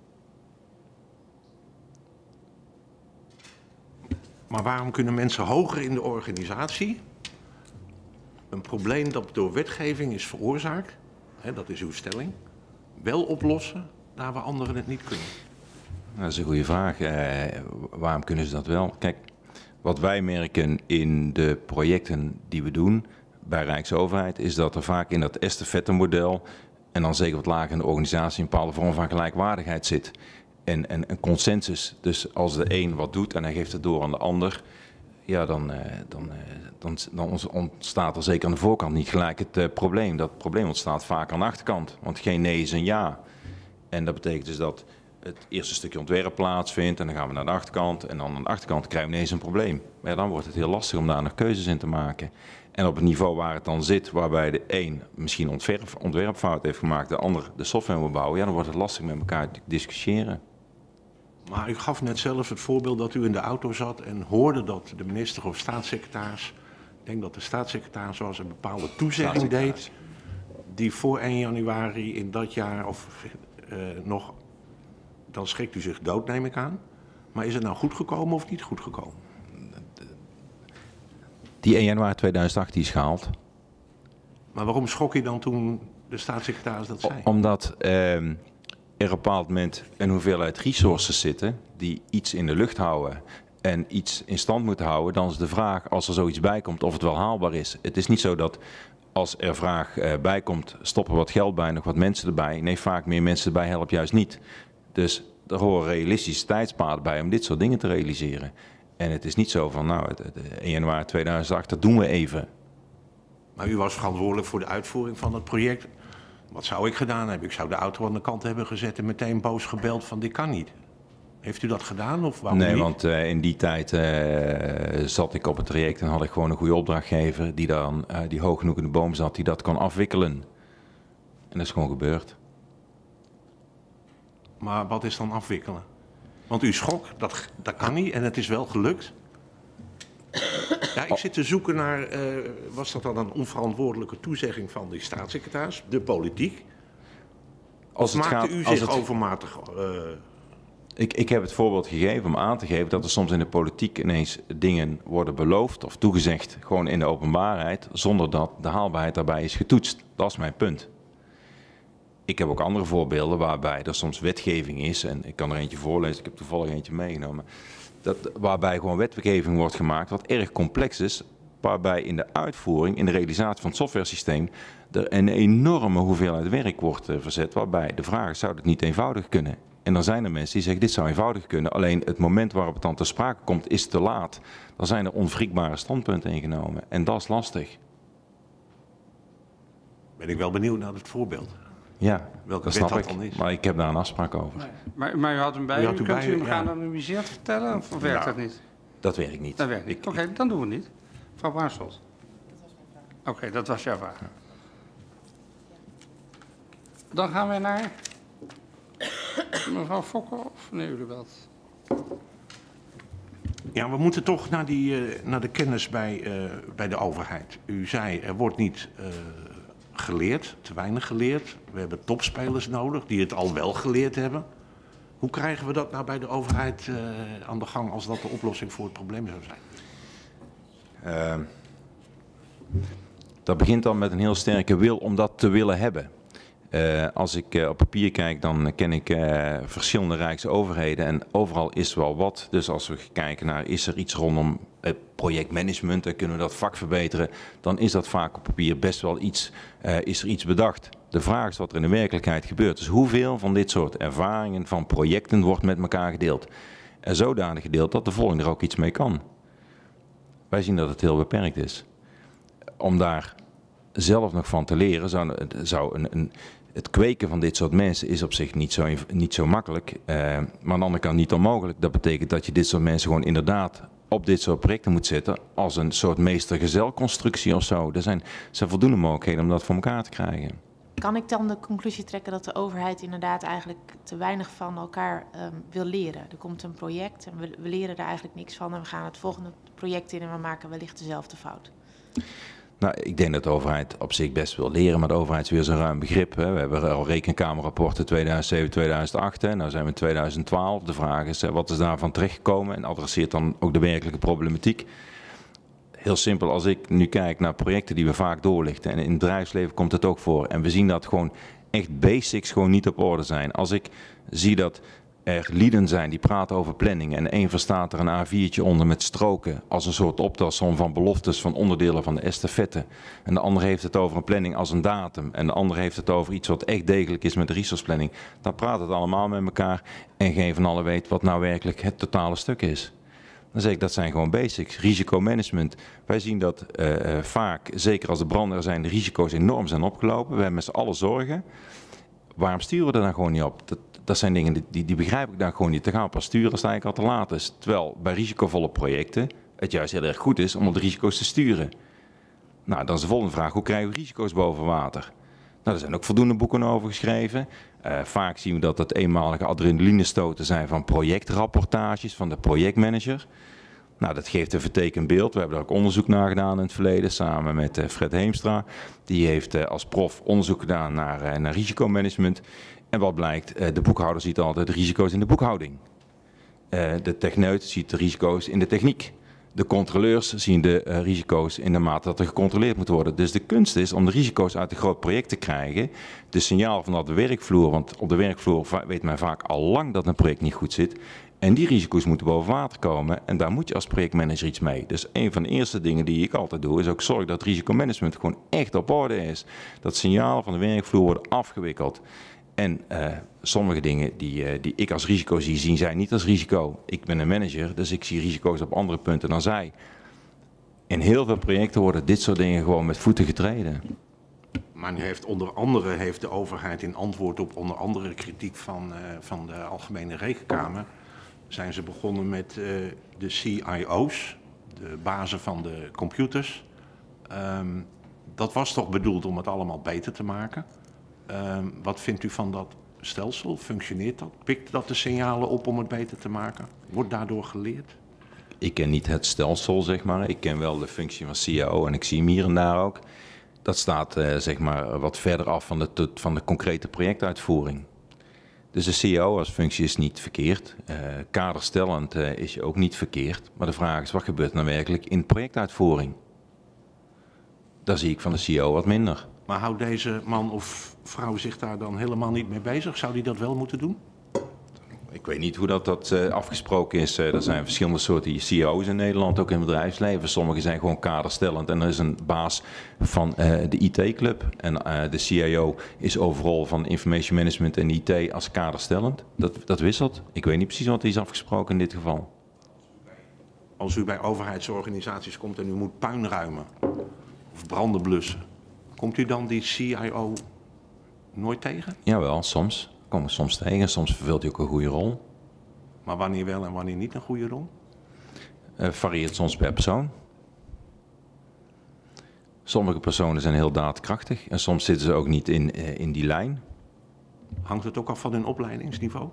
Maar waarom kunnen mensen hoger in de organisatie een probleem dat door wetgeving is veroorzaakt, hè, dat is uw stelling, wel oplossen daar waar anderen het niet kunnen? Dat is een goede vraag. Eh, waarom kunnen ze dat wel? Kijk, wat wij merken in de projecten die we doen bij Rijksoverheid is dat er vaak in dat estafette-model en dan zeker wat lager in de organisatie een bepaalde vorm van gelijkwaardigheid zit. En, en een consensus. Dus als de een wat doet en hij geeft het door aan de ander, ja, dan, uh, dan, uh, dan, dan ontstaat er zeker aan de voorkant niet gelijk het uh, probleem. Dat probleem ontstaat vaak aan de achterkant, want geen nee is een ja. En dat betekent dus dat het eerste stukje ontwerp plaatsvindt en dan gaan we naar de achterkant en dan aan de achterkant krijgen we ineens een probleem. Maar ja, dan wordt het heel lastig om daar nog keuzes in te maken. En op het niveau waar het dan zit, waarbij de een misschien ontwerp, ontwerpfout heeft gemaakt, de ander de software moet bouwen, ja, dan wordt het lastig met elkaar te discussiëren. Maar u gaf net zelf het voorbeeld dat u in de auto zat en hoorde dat de minister of staatssecretaris, ik denk dat de staatssecretaris was, een bepaalde toezegging deed, die voor één januari in dat jaar of uh, nog, dan schrikt u zich dood, neem ik aan. Maar is het nou goed gekomen of niet goed gekomen? Die één januari tweeduizend achttien is gehaald. Maar waarom schrok u dan toen de staatssecretaris dat zei? Omdat uh, er op een bepaald moment een hoeveelheid resources zitten die iets in de lucht houden en iets in stand moeten houden. Dan is de vraag, als er zoiets bij komt, of het wel haalbaar is. Het is niet zo dat als er vraag uh, bij komt, stoppen wat geld bij, nog wat mensen erbij. Nee, vaak meer mensen erbij helpt juist niet. Dus er horen realistische tijdspaden bij om dit soort dingen te realiseren. En het is niet zo van, nou, één januari tweeduizend acht, dat doen we even. Maar u was verantwoordelijk voor de uitvoering van het project. Wat zou ik gedaan hebben? Ik zou de auto aan de kant hebben gezet en meteen boos gebeld van dit kan niet. Heeft u dat gedaan of waarom nee, niet? want uh, in die tijd uh, zat ik op het traject en had ik gewoon een goede opdrachtgever die dan, uh, die hoog genoeg in de boom zat, die dat kon afwikkelen. En dat is gewoon gebeurd. Maar wat is dan afwikkelen? Want u schrok, dat, dat kan niet en het is wel gelukt. Ja, ik zit te zoeken naar, uh, was dat dan een onverantwoordelijke toezegging van de staatssecretaris, de politiek? Als het Maakte gaat, u als zich het, overmatig... Uh, ik, ik heb het voorbeeld gegeven om aan te geven dat er soms in de politiek ineens dingen worden beloofd of toegezegd, gewoon in de openbaarheid, zonder dat de haalbaarheid daarbij is getoetst. Dat is mijn punt. Ik heb ook andere voorbeelden waarbij er soms wetgeving is, en ik kan er eentje voorlezen, ik heb toevallig eentje meegenomen, dat, waarbij gewoon wetgeving wordt gemaakt wat erg complex is, waarbij in de uitvoering, in de realisatie van het softwaresysteem, er een enorme hoeveelheid werk wordt uh, verzet, waarbij de vraag is, zou het niet eenvoudig kunnen? En dan zijn er mensen die zeggen, dit zou eenvoudig kunnen, alleen het moment waarop het dan ter sprake komt is te laat. Dan zijn er onwrikbare standpunten ingenomen en dat is lastig. ben ik wel benieuwd naar het voorbeeld. Ja, Welke dat wet snap dat ik, dan is. maar ik heb daar een afspraak over. Nee. Maar, maar u had hem bij U u, had hem kunt bij u u, hem ja. geanonimiseerd vertellen of werkt Ja. dat niet? Dat werkt niet. Dat werkt niet. Ik- Oké, ik- dan doen we het niet. Mevrouw Bruinslot. Oké, dat was jouw vraag. Dan gaan we naar mevrouw Fokker of meneer Ulebelt. Ja, we moeten toch naar, die, uh, naar de kennis bij, uh, bij de overheid. U zei, er wordt niet uh, geleerd, te weinig geleerd. We hebben topspelers nodig die het al wel geleerd hebben. Hoe krijgen we dat nou bij de overheid uh, aan de gang als dat de oplossing voor het probleem zou zijn? Uh, dat begint dan met een heel sterke wil om dat te willen hebben. Uh, als ik uh, op papier kijk, dan ken ik uh, verschillende rijksoverheden en overal is wel wat. Dus als we kijken naar, is er iets rondom uh, projectmanagement en kunnen we dat vak verbeteren, dan is dat vaak op papier best wel iets, uh, is er iets bedacht. De vraag is wat er in de werkelijkheid gebeurt. Dus hoeveel van dit soort ervaringen van projecten wordt met elkaar gedeeld? En zodanig gedeeld dat de volgende er ook iets mee kan. Wij zien dat het heel beperkt is. Om daar zelf nog van te leren, zou, zou een, een, het kweken van dit soort mensen is op zich niet zo, niet zo makkelijk. Uh, maar aan de andere kant niet onmogelijk. Dat betekent dat je dit soort mensen gewoon inderdaad op dit soort projecten moet zetten als een soort meester-gezel-constructie of zo. Er zijn, er zijn voldoende mogelijkheden om dat voor elkaar te krijgen. Kan ik dan de conclusie trekken dat de overheid inderdaad eigenlijk te weinig van elkaar um, wil leren? Er komt een project en we, we leren er eigenlijk niks van en we gaan het volgende project in en we maken wellicht dezelfde fout. Nou, ik denk dat de overheid op zich best wil leren, maar de overheid is weer zo'n ruim begrip. Hè. We hebben al rekenkamerrapporten tweeduizend zeven, tweeduizend acht, hè. Nou zijn we in tweeduizend twaalf. De vraag is, wat is daarvan terechtgekomen en adresseert dan ook de werkelijke problematiek. Heel simpel, als ik nu kijk naar projecten die we vaak doorlichten en in het bedrijfsleven komt het ook voor. En we zien dat gewoon echt basics gewoon niet op orde zijn. Als ik zie dat er lieden zijn die praten over planning en één verstaat er een A viertje onder met stroken als een soort optelsom van beloftes van onderdelen van de estafette. En de ander heeft het over een planning als een datum en de ander heeft het over iets wat echt degelijk is met de resourceplanning. Dan praat het allemaal met elkaar en geen van allen weet wat nou werkelijk het totale stuk is. Dan zeg ik, dat zijn gewoon basics. Risicomanagement. Wij zien dat uh, vaak, zeker als de branden er zijn, de risico's enorm zijn opgelopen. We hebben met z'n allen zorgen. Waarom sturen we er dan gewoon niet op? Dat, dat zijn dingen die, die begrijp ik dan gewoon niet. Dan gaan we pas sturen als het eigenlijk al te laat is. Terwijl bij risicovolle projecten het juist heel erg goed is om op de risico's te sturen. Nou, dan is de volgende vraag, hoe krijgen we risico's boven water? Nou, er zijn ook voldoende boeken over geschreven. Uh, vaak zien we dat het eenmalige adrenalinestoten zijn van projectrapportages van de projectmanager. Nou, dat geeft een vertekend beeld. We hebben daar ook onderzoek naar gedaan in het verleden, samen met uh, Fred Heemstra. Die heeft uh, als prof onderzoek gedaan naar, uh, naar risicomanagement. En wat blijkt, uh, de boekhouder ziet altijd de risico's in de boekhouding. Uh, de techneut ziet de risico's in de techniek. De controleurs zien de uh, risico's in de mate dat er gecontroleerd moet worden. Dus de kunst is om de risico's uit een groot project te krijgen. De signaal van de werkvloer, want op de werkvloer weet men vaak al lang dat een project niet goed zit. En die risico's moeten boven water komen en daar moet je als projectmanager iets mee. Dus een van de eerste dingen die ik altijd doe is ook zorgen dat risicomanagement gewoon echt op orde is. Dat signaal van de werkvloer wordt afgewikkeld. En uh, sommige dingen die, uh, die ik als risico zie, zien zij niet als risico. Ik ben een manager, dus ik zie risico's op andere punten dan zij. In heel veel projecten worden dit soort dingen gewoon met voeten getreden. Maar nu heeft onder andere heeft de overheid in antwoord op onder andere kritiek van, uh, van de Algemene Rekenkamer, zijn ze begonnen met uh, de C I O's, de bazen van de computers. Um, dat was toch bedoeld om het allemaal beter te maken. Um, wat vindt u van dat stelsel? Functioneert dat? Pikt dat de signalen op om het beter te maken? Wordt daardoor geleerd? Ik ken niet het stelsel, zeg maar. Ik ken wel de functie van C I O en ik zie hem hier en daar ook. Dat staat uh, zeg maar wat verder af van de, van de concrete projectuitvoering. Dus de C I O als functie is niet verkeerd. Uh, kaderstellend uh, is je ook niet verkeerd. Maar de vraag is, wat gebeurt nou werkelijk in projectuitvoering? Daar zie ik van de C I O wat minder. Maar houdt deze man of vrouw zich daar dan helemaal niet mee bezig? Zou die dat wel moeten doen? Ik weet niet hoe dat, dat uh, afgesproken is. Uh, er zijn verschillende soorten C I O's in Nederland, ook in het bedrijfsleven. Sommige zijn gewoon kaderstellend en er is een baas van uh, de I T-club. En uh, de C I O is overal van information management en I T als kaderstellend. Dat, dat wisselt. Ik weet niet precies wat er is afgesproken in dit geval. Als u bij overheidsorganisaties komt en u moet puin ruimen of branden blussen, komt u dan die C I O nooit tegen? Jawel, soms. Kom ik soms tegen, soms vervult hij ook een goede rol. Maar wanneer wel en wanneer niet een goede rol? Uh, varieert soms per persoon. Sommige personen zijn heel daadkrachtig en soms zitten ze ook niet in, uh, in die lijn. Hangt het ook af van hun opleidingsniveau?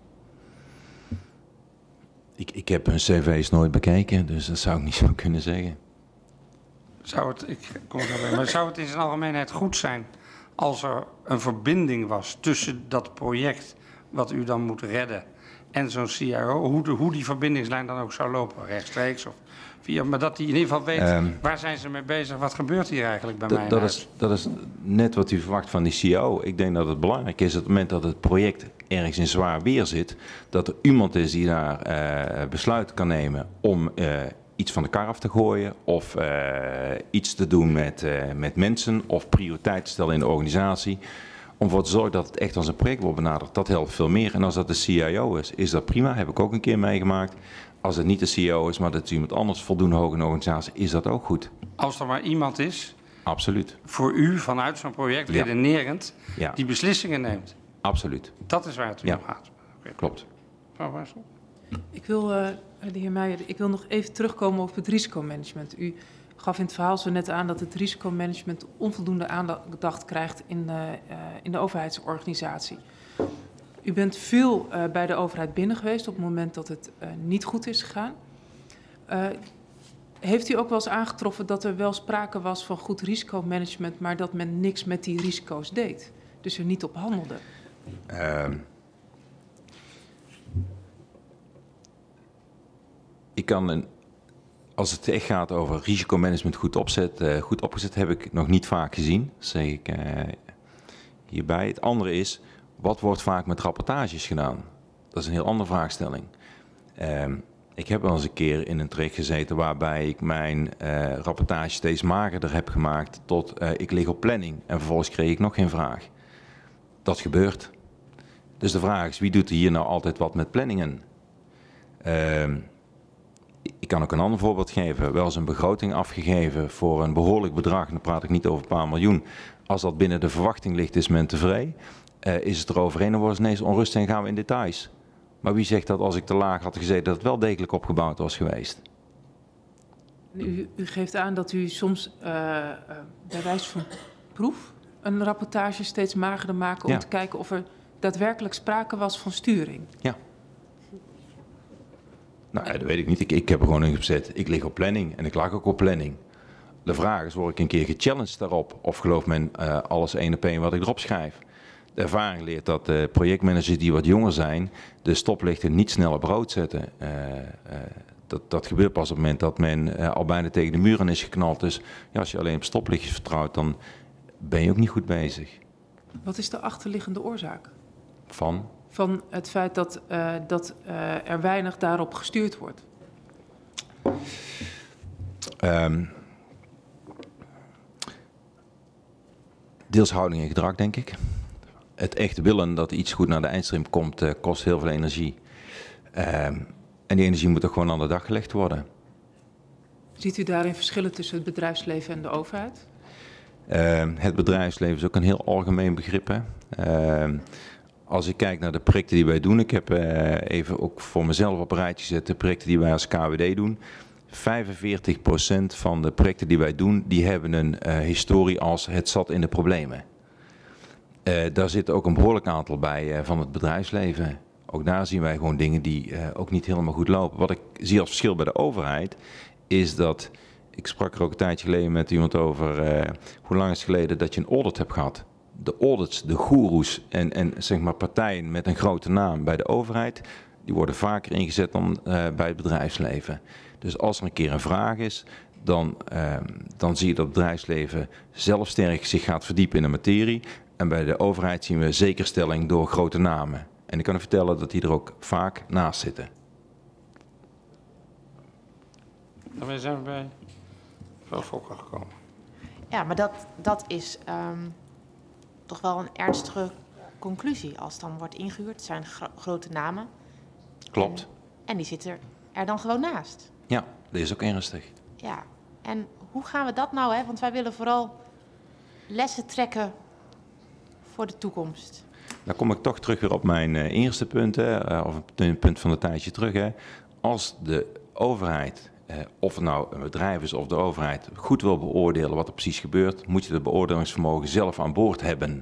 Ik, ik heb hun cv's nooit bekeken, dus dat zou ik niet zo kunnen zeggen. Zou het, ik kom daarbij, maar zou het in zijn algemeenheid goed zijn als er een verbinding was tussen dat project wat u dan moet redden en zo'n C I O, hoe, de, hoe die verbindingslijn dan ook zou lopen, rechtstreeks of via, maar dat hij in ieder geval weet, um, waar zijn ze mee bezig, wat gebeurt hier eigenlijk bij mij? Dat is, dat is net wat u verwacht van die C I O. Ik denk dat het belangrijk is op het moment dat het project ergens in zwaar weer zit, dat er iemand is die daar uh, besluit kan nemen om uh, iets van de kar af te gooien of uh, iets te doen met, uh, met mensen of prioriteit te stellen in de organisatie. Om ervoor te zorgen dat het echt als een project wordt benaderd. Dat helpt veel meer. En als dat de C I O is, is dat prima. Heb ik ook een keer meegemaakt. Als het niet de C I O is, maar dat is iemand anders voldoende hoog in de organisatie, is dat ook goed. Als er maar iemand is, absoluut, voor u vanuit zo'n project, ja, redenerend, ja, die beslissingen neemt. Absoluut. Dat is waar het u ja, om gaat. Okay. Klopt. Mevrouw Waarsel. Ik wil, uh, de heer Meijer, ik wil nog even terugkomen op het risicomanagement. U gaf in het verhaal zo net aan dat het risicomanagement onvoldoende aandacht krijgt in, uh, uh, in de overheidsorganisatie. U bent veel uh, bij de overheid binnen geweest op het moment dat het uh, niet goed is gegaan. Uh, heeft u ook wel eens aangetroffen dat er wel sprake was van goed risicomanagement, maar dat men niks met die risico's deed? Dus er niet op handelde? Uh, ik kan een... Als het echt gaat over risicomanagement goed, opzet, uh, goed opgezet, heb ik nog niet vaak gezien, zeg ik uh, hierbij. Het andere is, wat wordt vaak met rapportages gedaan? Dat is een heel andere vraagstelling. Uh, ik heb wel eens een keer in een traject gezeten waarbij ik mijn uh, rapportage steeds magerder heb gemaakt tot uh, ik lig op planning en vervolgens kreeg ik nog geen vraag. Dat gebeurt. Dus de vraag is, wie doet hier nou altijd wat met planningen? Uh, Ik kan ook een ander voorbeeld geven. Wel eens een begroting afgegeven voor een behoorlijk bedrag. En dan praat ik niet over een paar miljoen. Als dat binnen de verwachting ligt, is men tevreden. Uh, is het er overheen, dan wordt het ineens onrustig en gaan we in details. Maar wie zegt dat als ik te laag had gezeten, dat het wel degelijk opgebouwd was geweest? U, u geeft aan dat u soms uh, uh, bij wijze van proef een rapportage steeds magerder maakt om ja. te kijken of er daadwerkelijk sprake was van sturing. Ja. Nou, dat weet ik niet. Ik, ik heb er gewoon in gezet. Ik lig op planning en ik lag ook op planning. De vraag is, word ik een keer gechallenged daarop? Of gelooft men uh, alles één op één wat ik erop schrijf? De ervaring leert dat uh, projectmanagers die wat jonger zijn, de stoplichten niet snel op rood zetten. Uh, uh, dat dat, dat gebeurt pas op het moment dat men uh, al bijna tegen de muur aan is geknald. Dus ja, als je alleen op stoplichtjes vertrouwt, dan ben je ook niet goed bezig. Wat is de achterliggende oorzaak? Van? Van het feit dat, uh, dat uh, er weinig daarop gestuurd wordt. Um, deels houding en gedrag, denk ik. Het echt willen dat iets goed naar de eindstream komt, uh, kost heel veel energie. Um, en die energie moet ook gewoon aan de dag gelegd worden. Ziet u daarin verschillen tussen het bedrijfsleven en de overheid? Uh, het bedrijfsleven is ook een heel algemeen begrip. Hè? Uh, als ik kijk naar de projecten die wij doen, ik heb uh, even ook voor mezelf op een rijtje gezet de projecten die wij als K W D doen. vijfenveertig procent van de projecten die wij doen, die hebben een uh, historie als het zat in de problemen. Uh, daar zit ook een behoorlijk aantal bij uh, van het bedrijfsleven. Ook daar zien wij gewoon dingen die uh, ook niet helemaal goed lopen. Wat ik zie als verschil bij de overheid is dat, ik sprak er ook een tijdje geleden met iemand over, uh, hoe lang is het geleden dat je een audit hebt gehad? De audits, de goeroes en, en zeg maar partijen met een grote naam bij de overheid, die worden vaker ingezet dan uh, bij het bedrijfsleven. Dus als er een keer een vraag is, dan, uh, dan zie je dat het bedrijfsleven zelf sterk zich gaat verdiepen in de materie. En bij de overheid zien we zekerstelling door grote namen. En ik kan u vertellen dat die er ook vaak naast zitten. Daarmee zijn we bij mevrouw Fokker gekomen. Ja, maar dat, dat is um, toch wel een ernstige conclusie. Als dan wordt ingehuurd, het zijn gro grote namen. Klopt. En, en die zitten er dan gewoon naast. Ja, dat is ook ernstig. Ja, en hoe gaan we dat nou, hè? Want wij willen vooral lessen trekken voor de toekomst. Dan kom ik toch terug weer op mijn uh, eerste punt, hè, uh, of een punt van een tijdje terug. Hè. Als de overheid, uh, of het nou een bedrijf is of de overheid, goed wil beoordelen wat er precies gebeurt, moet je het beoordelingsvermogen zelf aan boord hebben.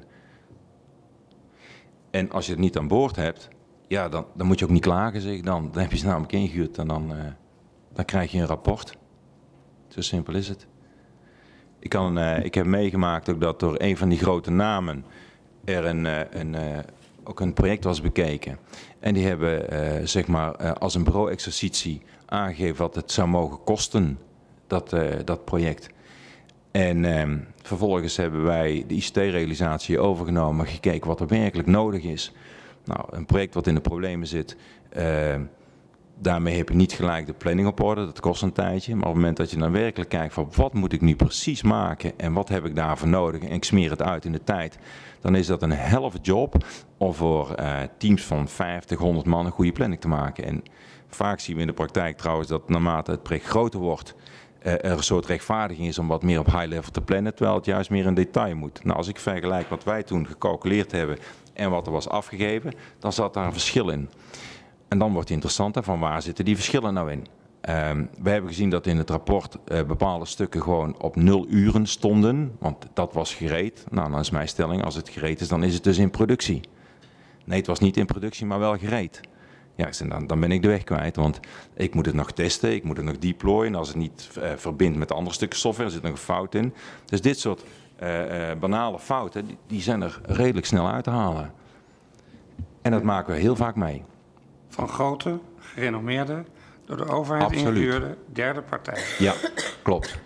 En als je het niet aan boord hebt, ja, dan, dan moet je ook niet klagen, zeg ik dan. Dan heb je ze namelijk ingehuurd en dan, uh, dan krijg je een rapport. Zo simpel is het. Ik, kan, uh, ik heb meegemaakt ook dat door een van die grote namen er een, een, uh, ook een project was bekeken. En die hebben uh, zeg maar, uh, als een bureau-exercitie aangegeven wat het zou mogen kosten, dat, uh, dat project. En uh, vervolgens hebben wij de I C T-realisatie overgenomen, gekeken wat er werkelijk nodig is. Nou, een project wat in de problemen zit, uh, daarmee heb je niet gelijk de planning op orde, dat kost een tijdje. Maar op het moment dat je dan werkelijk kijkt van wat moet ik nu precies maken en wat heb ik daarvoor nodig en ik smeer het uit in de tijd, dan is dat een helft job om voor uh, teams van vijftig, honderd man een goede planning te maken. En vaak zien we in de praktijk trouwens dat naarmate het project groter wordt, uh, er een soort rechtvaardiging is om wat meer op high level te plannen, terwijl het juist meer in detail moet. Nou, als ik vergelijk wat wij toen gecalculeerd hebben en wat er was afgegeven, dan zat daar een verschil in. En dan wordt het interessant, hè, van waar zitten die verschillen nou in? Um, we hebben gezien dat in het rapport uh, bepaalde stukken gewoon op nul uren stonden, want dat was gereed. Nou, dan is mijn stelling, als het gereed is, dan is het dus in productie. Nee, het was niet in productie, maar wel gereed. Ja, dan, dan ben ik de weg kwijt, want ik moet het nog testen, ik moet het nog deployen. Als het niet uh, verbindt met andere stukken software, zit er nog een fout in. Dus dit soort uh, uh, banale fouten, die, die zijn er redelijk snel uit te halen. En dat maken we heel vaak mee. Van grote, gerenommeerde, door de overheid Absoluut. ingehuurde derde partij. Ja, klopt.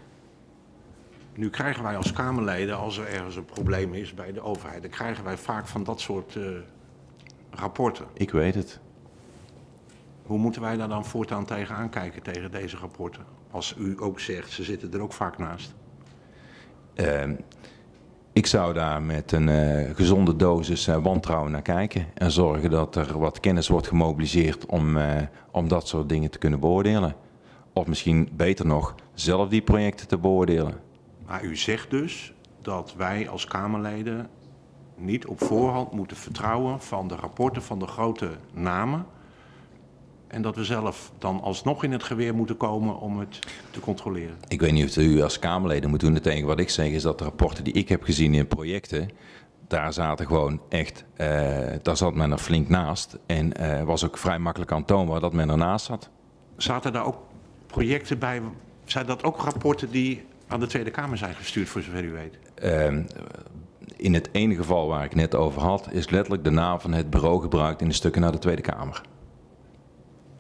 Nu krijgen wij als Kamerleden, als er ergens een probleem is bij de overheid, dan krijgen wij vaak van dat soort uh, rapporten. Ik weet het. Hoe moeten wij daar dan voortaan tegen aankijken, tegen deze rapporten? Als u ook zegt, ze zitten er ook vaak naast. Uh, ik zou daar met een uh, gezonde dosis uh, wantrouwen naar kijken. En zorgen dat er wat kennis wordt gemobiliseerd om, uh, om dat soort dingen te kunnen beoordelen. Of misschien beter nog, zelf die projecten te beoordelen. Maar u zegt dus dat wij als Kamerleden niet op voorhand moeten vertrouwen van de rapporten van de grote namen. En dat we zelf dan alsnog in het geweer moeten komen om het te controleren. Ik weet niet of u als Kamerleden moet doen. Het enige wat ik zeg is dat de rapporten die ik heb gezien in projecten, daar zaten gewoon echt, uh, daar zat men er flink naast. En uh, was ook vrij makkelijk aantoonbaar dat men ernaast zat. Zaten daar ook projecten bij, zijn dat ook rapporten die aan de Tweede Kamer zijn gestuurd, voor zover u weet? Uh, in het ene geval waar ik net over had, is letterlijk de naam van het bureau gebruikt in de stukken naar de Tweede Kamer.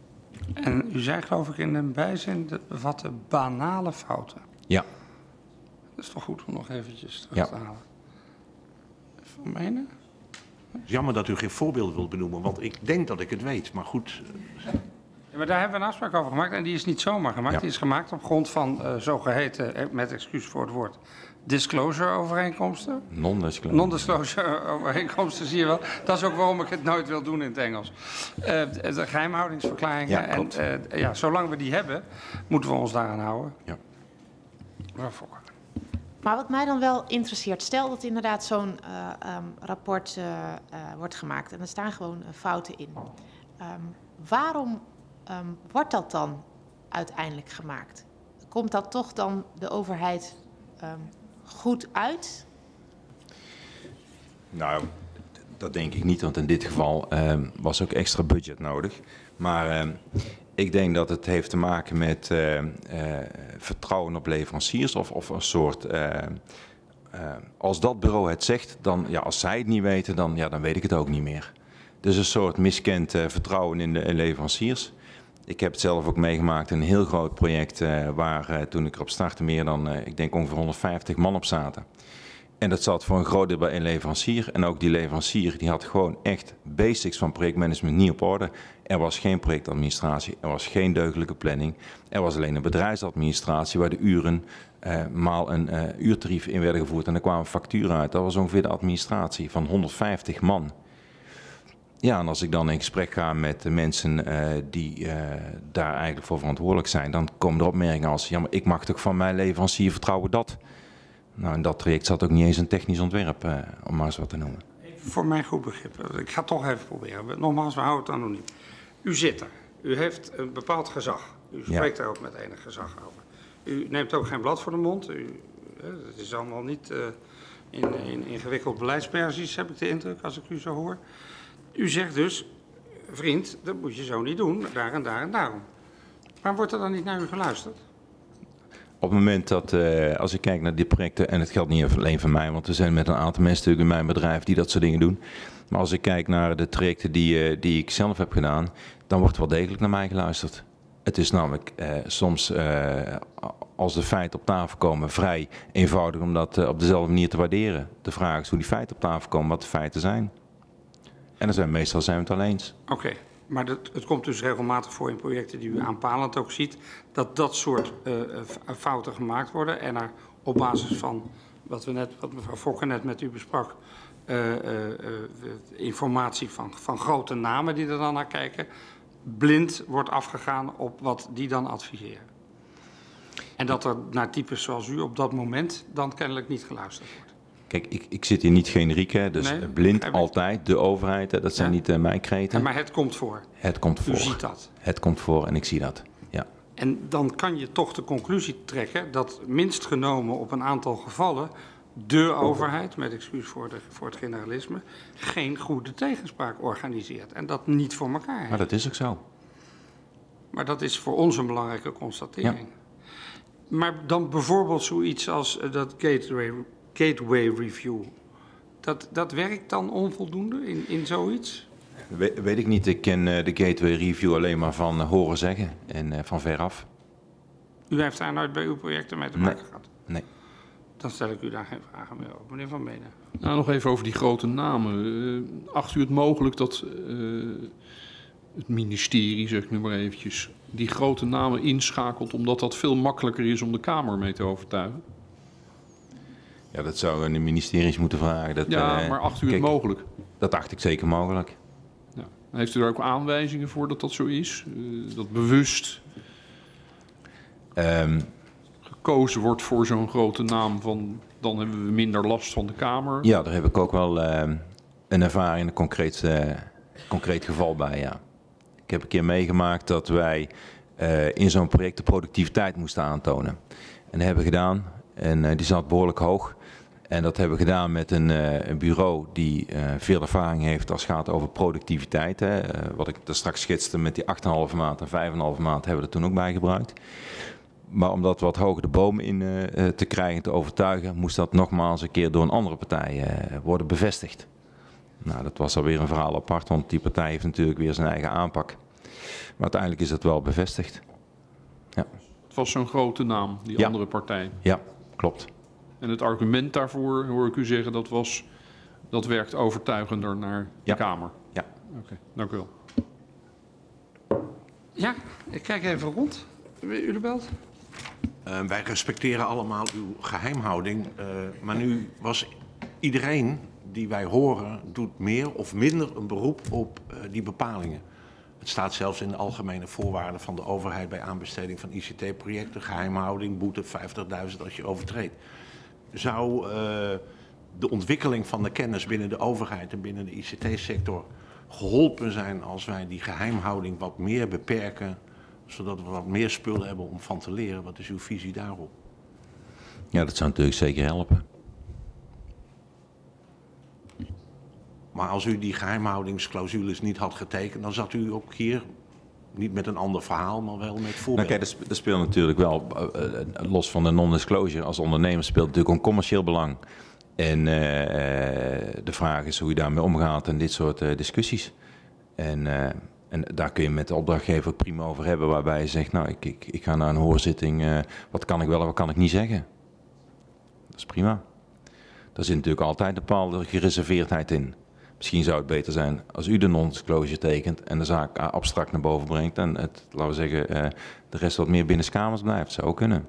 En u zei geloof ik in een bijzin, dat bevatte banale fouten. Ja. Dat is toch goed om nog eventjes terug Ja. te halen. Van menen? Het is jammer dat u geen voorbeeld wilt benoemen, want ik denk dat ik het weet. Maar goed, Ja, maar daar hebben we een afspraak over gemaakt en die is niet zomaar gemaakt. Ja. Die is gemaakt op grond van uh, zogeheten, eh, met excuus voor het woord, disclosure overeenkomsten. Non-disclosure. Non-disclosure overeenkomsten zie je wel. Dat is ook waarom ik het nooit wil doen in het Engels. Uh, de geheimhoudingsverklaringen. Ja, en klopt. uh, ja, zolang we die hebben, moeten we ons daaraan houden. Ja. Waarvoor? Maar wat mij dan wel interesseert, stel dat inderdaad zo'n uh, um, rapport uh, uh, wordt gemaakt en er staan gewoon uh, fouten in. Um, waarom um, wordt dat dan uiteindelijk gemaakt? Komt dat toch dan de overheid um, goed uit? Nou, dat denk ik niet, want in dit geval uh, was ook extra budget nodig. Maar uh, ik denk dat het heeft te maken met uh, uh, vertrouwen op leveranciers of, of een soort... Uh, uh, als dat bureau het zegt, dan, ja, als zij het niet weten, dan, ja, dan weet ik het ook niet meer. Dus een soort miskend uh, vertrouwen in de in leveranciers. Ik heb het zelf ook meegemaakt in een heel groot project uh, waar uh, toen ik erop startte meer dan, uh, ik denk ongeveer honderdvijftig man op zaten. En dat zat voor een groot deel bij een leverancier. En ook die leverancier die had gewoon echt basics van projectmanagement niet op orde. Er was geen projectadministratie, er was geen deugdelijke planning. Er was alleen een bedrijfsadministratie waar de uren uh, maal een uh, uurtarief in werden gevoerd. En er kwamen facturen uit. Dat was ongeveer de administratie van honderdvijftig man. Ja, en als ik dan in gesprek ga met de mensen uh, die uh, daar eigenlijk voor verantwoordelijk zijn, dan komen er opmerkingen als, ja, maar ik mag toch van mijn leverancier vertrouwen dat. Nou, in dat traject zat ook niet eens een technisch ontwerp, uh, om maar eens wat te noemen. Voor mijn goed begrip, ik ga het toch even proberen. Nogmaals, we houden het anoniem. U zit er, u heeft een bepaald gezag. U spreekt Ja. daar ook met enig gezag over. U neemt ook geen blad voor de mond. U, het is allemaal niet uh, in, in ingewikkeld beleidspersies, heb ik de indruk, als ik u zo hoor. U zegt dus, vriend, dat moet je zo niet doen, daar en daar en daarom. Maar wordt er dan niet naar u geluisterd? Op het moment dat, uh, als ik kijk naar dit projecten, en het geldt niet alleen van mij, want er zijn met een aantal mensen natuurlijk in mijn bedrijf die dat soort dingen doen. Maar als ik kijk naar de trajecten die, uh, die ik zelf heb gedaan, dan wordt wel degelijk naar mij geluisterd. Het is namelijk uh, soms, uh, als de feiten op tafel komen, vrij eenvoudig om dat uh, op dezelfde manier te waarderen. De vraag is hoe die feiten op tafel komen, wat de feiten zijn. En dan zijn meestal zijn we het al eens. Oké, okay, maar dat, het komt dus regelmatig voor in projecten die u aanpalend ook ziet, dat dat soort uh, fouten gemaakt worden en er op basis van wat, we net, wat mevrouw Fokker net met u besprak, uh, uh, uh, informatie van, van grote namen die er dan naar kijken, blind wordt afgegaan op wat die dan adviseren. En dat er naar types zoals u op dat moment dan kennelijk niet geluisterd wordt. Kijk, ik, ik zit hier niet generiek, hè, dus Nee, blind ik... altijd, de overheid, hè, dat zijn ja. niet uh, mijn kreten. Ja, maar het komt voor. Het komt voor. U ziet dat. Het komt voor en ik zie dat, ja. En dan kan je toch de conclusie trekken dat minst genomen op een aantal gevallen de overheid, met excuus voor, de, voor het generalisme, geen goede tegenspraak organiseert. En dat niet voor elkaar heeft. Maar dat is ook zo. Maar dat is voor ons een belangrijke constatering. Ja. Maar dan bijvoorbeeld zoiets als uh, dat gateway, gateway review. Dat, dat werkt dan onvoldoende in, in zoiets? We, weet ik niet. Ik ken uh, de gateway review alleen maar van uh, horen zeggen en uh, van veraf. U heeft daar nooit bij uw projecten mee te maken nee. gehad? Nee. Dan stel ik u daar geen vragen meer over. Meneer Van Menen. Nou, nog even over die grote namen. Uh, acht u het mogelijk dat uh, het ministerie, zeg ik nu maar eventjes, die grote namen inschakelt, omdat dat veel makkelijker is om de Kamer mee te overtuigen? Ja, dat zou aan de ministeries moeten vragen. Dat, ja, uh, maar acht u het kijk, mogelijk? Dat acht ik zeker mogelijk. Ja. Heeft u daar ook aanwijzingen voor dat dat zo is? Uh, dat bewust um, gekozen wordt voor zo'n grote naam van, dan hebben we minder last van de Kamer? Ja, daar heb ik ook wel uh, een ervaring, een concreet, uh, concreet geval bij, ja. Ik heb een keer meegemaakt dat wij uh, in zo'n project de productiviteit moesten aantonen. En dat hebben we gedaan. En uh, die zat behoorlijk hoog. En dat hebben we gedaan met een, uh, een bureau die uh, veel ervaring heeft als het gaat over productiviteit. Hè. Uh, wat ik daar straks schetste met die acht komma vijf maand en vijf komma vijf maand hebben we er toen ook bij gebruikt. Maar om dat wat hoger de boom in uh, te krijgen, te overtuigen, moest dat nogmaals een keer door een andere partij uh, worden bevestigd. Nou, dat was alweer een verhaal apart, want die partij heeft natuurlijk weer zijn eigen aanpak. Maar uiteindelijk is dat wel bevestigd. Ja, Het was zo'n grote naam, die Ja. andere partij. ja klopt. En het argument daarvoor, hoor ik u zeggen, dat was... dat werkt overtuigender naar de Ja. Kamer. Ja. Oké, dank u wel. Ja, ik kijk even rond. U belt? Uh, wij respecteren allemaal uw geheimhouding, uh, maar nu was iedereen die wij horen doet meer of minder een beroep op uh, die bepalingen. Het staat zelfs in de algemene voorwaarden van de overheid bij aanbesteding van I C T-projecten, geheimhouding, boete vijftigduizend als je overtreedt. Zou uh, de ontwikkeling van de kennis binnen de overheid en binnen de I C T-sector geholpen zijn als wij die geheimhouding wat meer beperken, zodat we wat meer spullen hebben om van te leren? Wat is uw visie daarop? Ja, dat zou natuurlijk zeker helpen. Maar als u die geheimhoudingsclausules niet had getekend, dan zat u ook hier niet met een ander verhaal, maar wel met Nou, voorbeelden. kijk, dat speelt natuurlijk wel, uh, los van de non-disclosure, als ondernemer speelt natuurlijk een commercieel belang. En uh, de vraag is hoe je daarmee omgaat en dit soort uh, discussies. En, uh, en daar kun je met de opdrachtgever ook prima over hebben, waarbij je zegt, nou, ik, ik, ik ga naar een hoorzitting, uh, wat kan ik wel en wat kan ik niet zeggen. Dat is prima. Daar zit natuurlijk altijd een bepaalde gereserveerdheid in. Misschien zou het beter zijn als u de non-disclosure tekent en de zaak abstract naar boven brengt en het, laten we zeggen, uh, de rest wat meer binnenskamers blijft. Zou ook kunnen.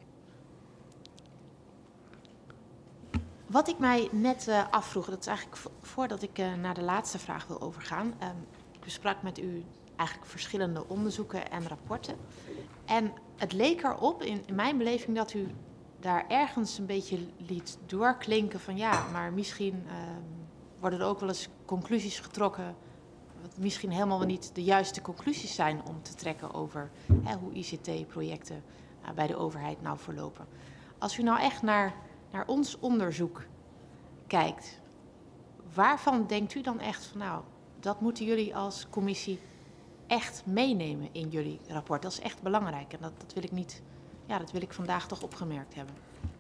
Wat ik mij net uh, afvroeg, dat is eigenlijk vo voordat ik uh, naar de laatste vraag wil overgaan. Um, ik besprak met u eigenlijk verschillende onderzoeken en rapporten. En het leek erop, in, in mijn beleving, dat u daar ergens een beetje liet doorklinken van ja, maar misschien uh, worden er ook wel eens conclusies getrokken, wat misschien helemaal niet de juiste conclusies zijn om te trekken over hè, hoe I C T-projecten uh, bij de overheid nou verlopen. Als u nou echt naar, naar ons onderzoek kijkt, waarvan denkt u dan echt van nou, dat moeten jullie als commissie echt meenemen in jullie rapport? Dat is echt belangrijk en dat, dat wil ik niet, ja, dat wil ik vandaag toch opgemerkt hebben.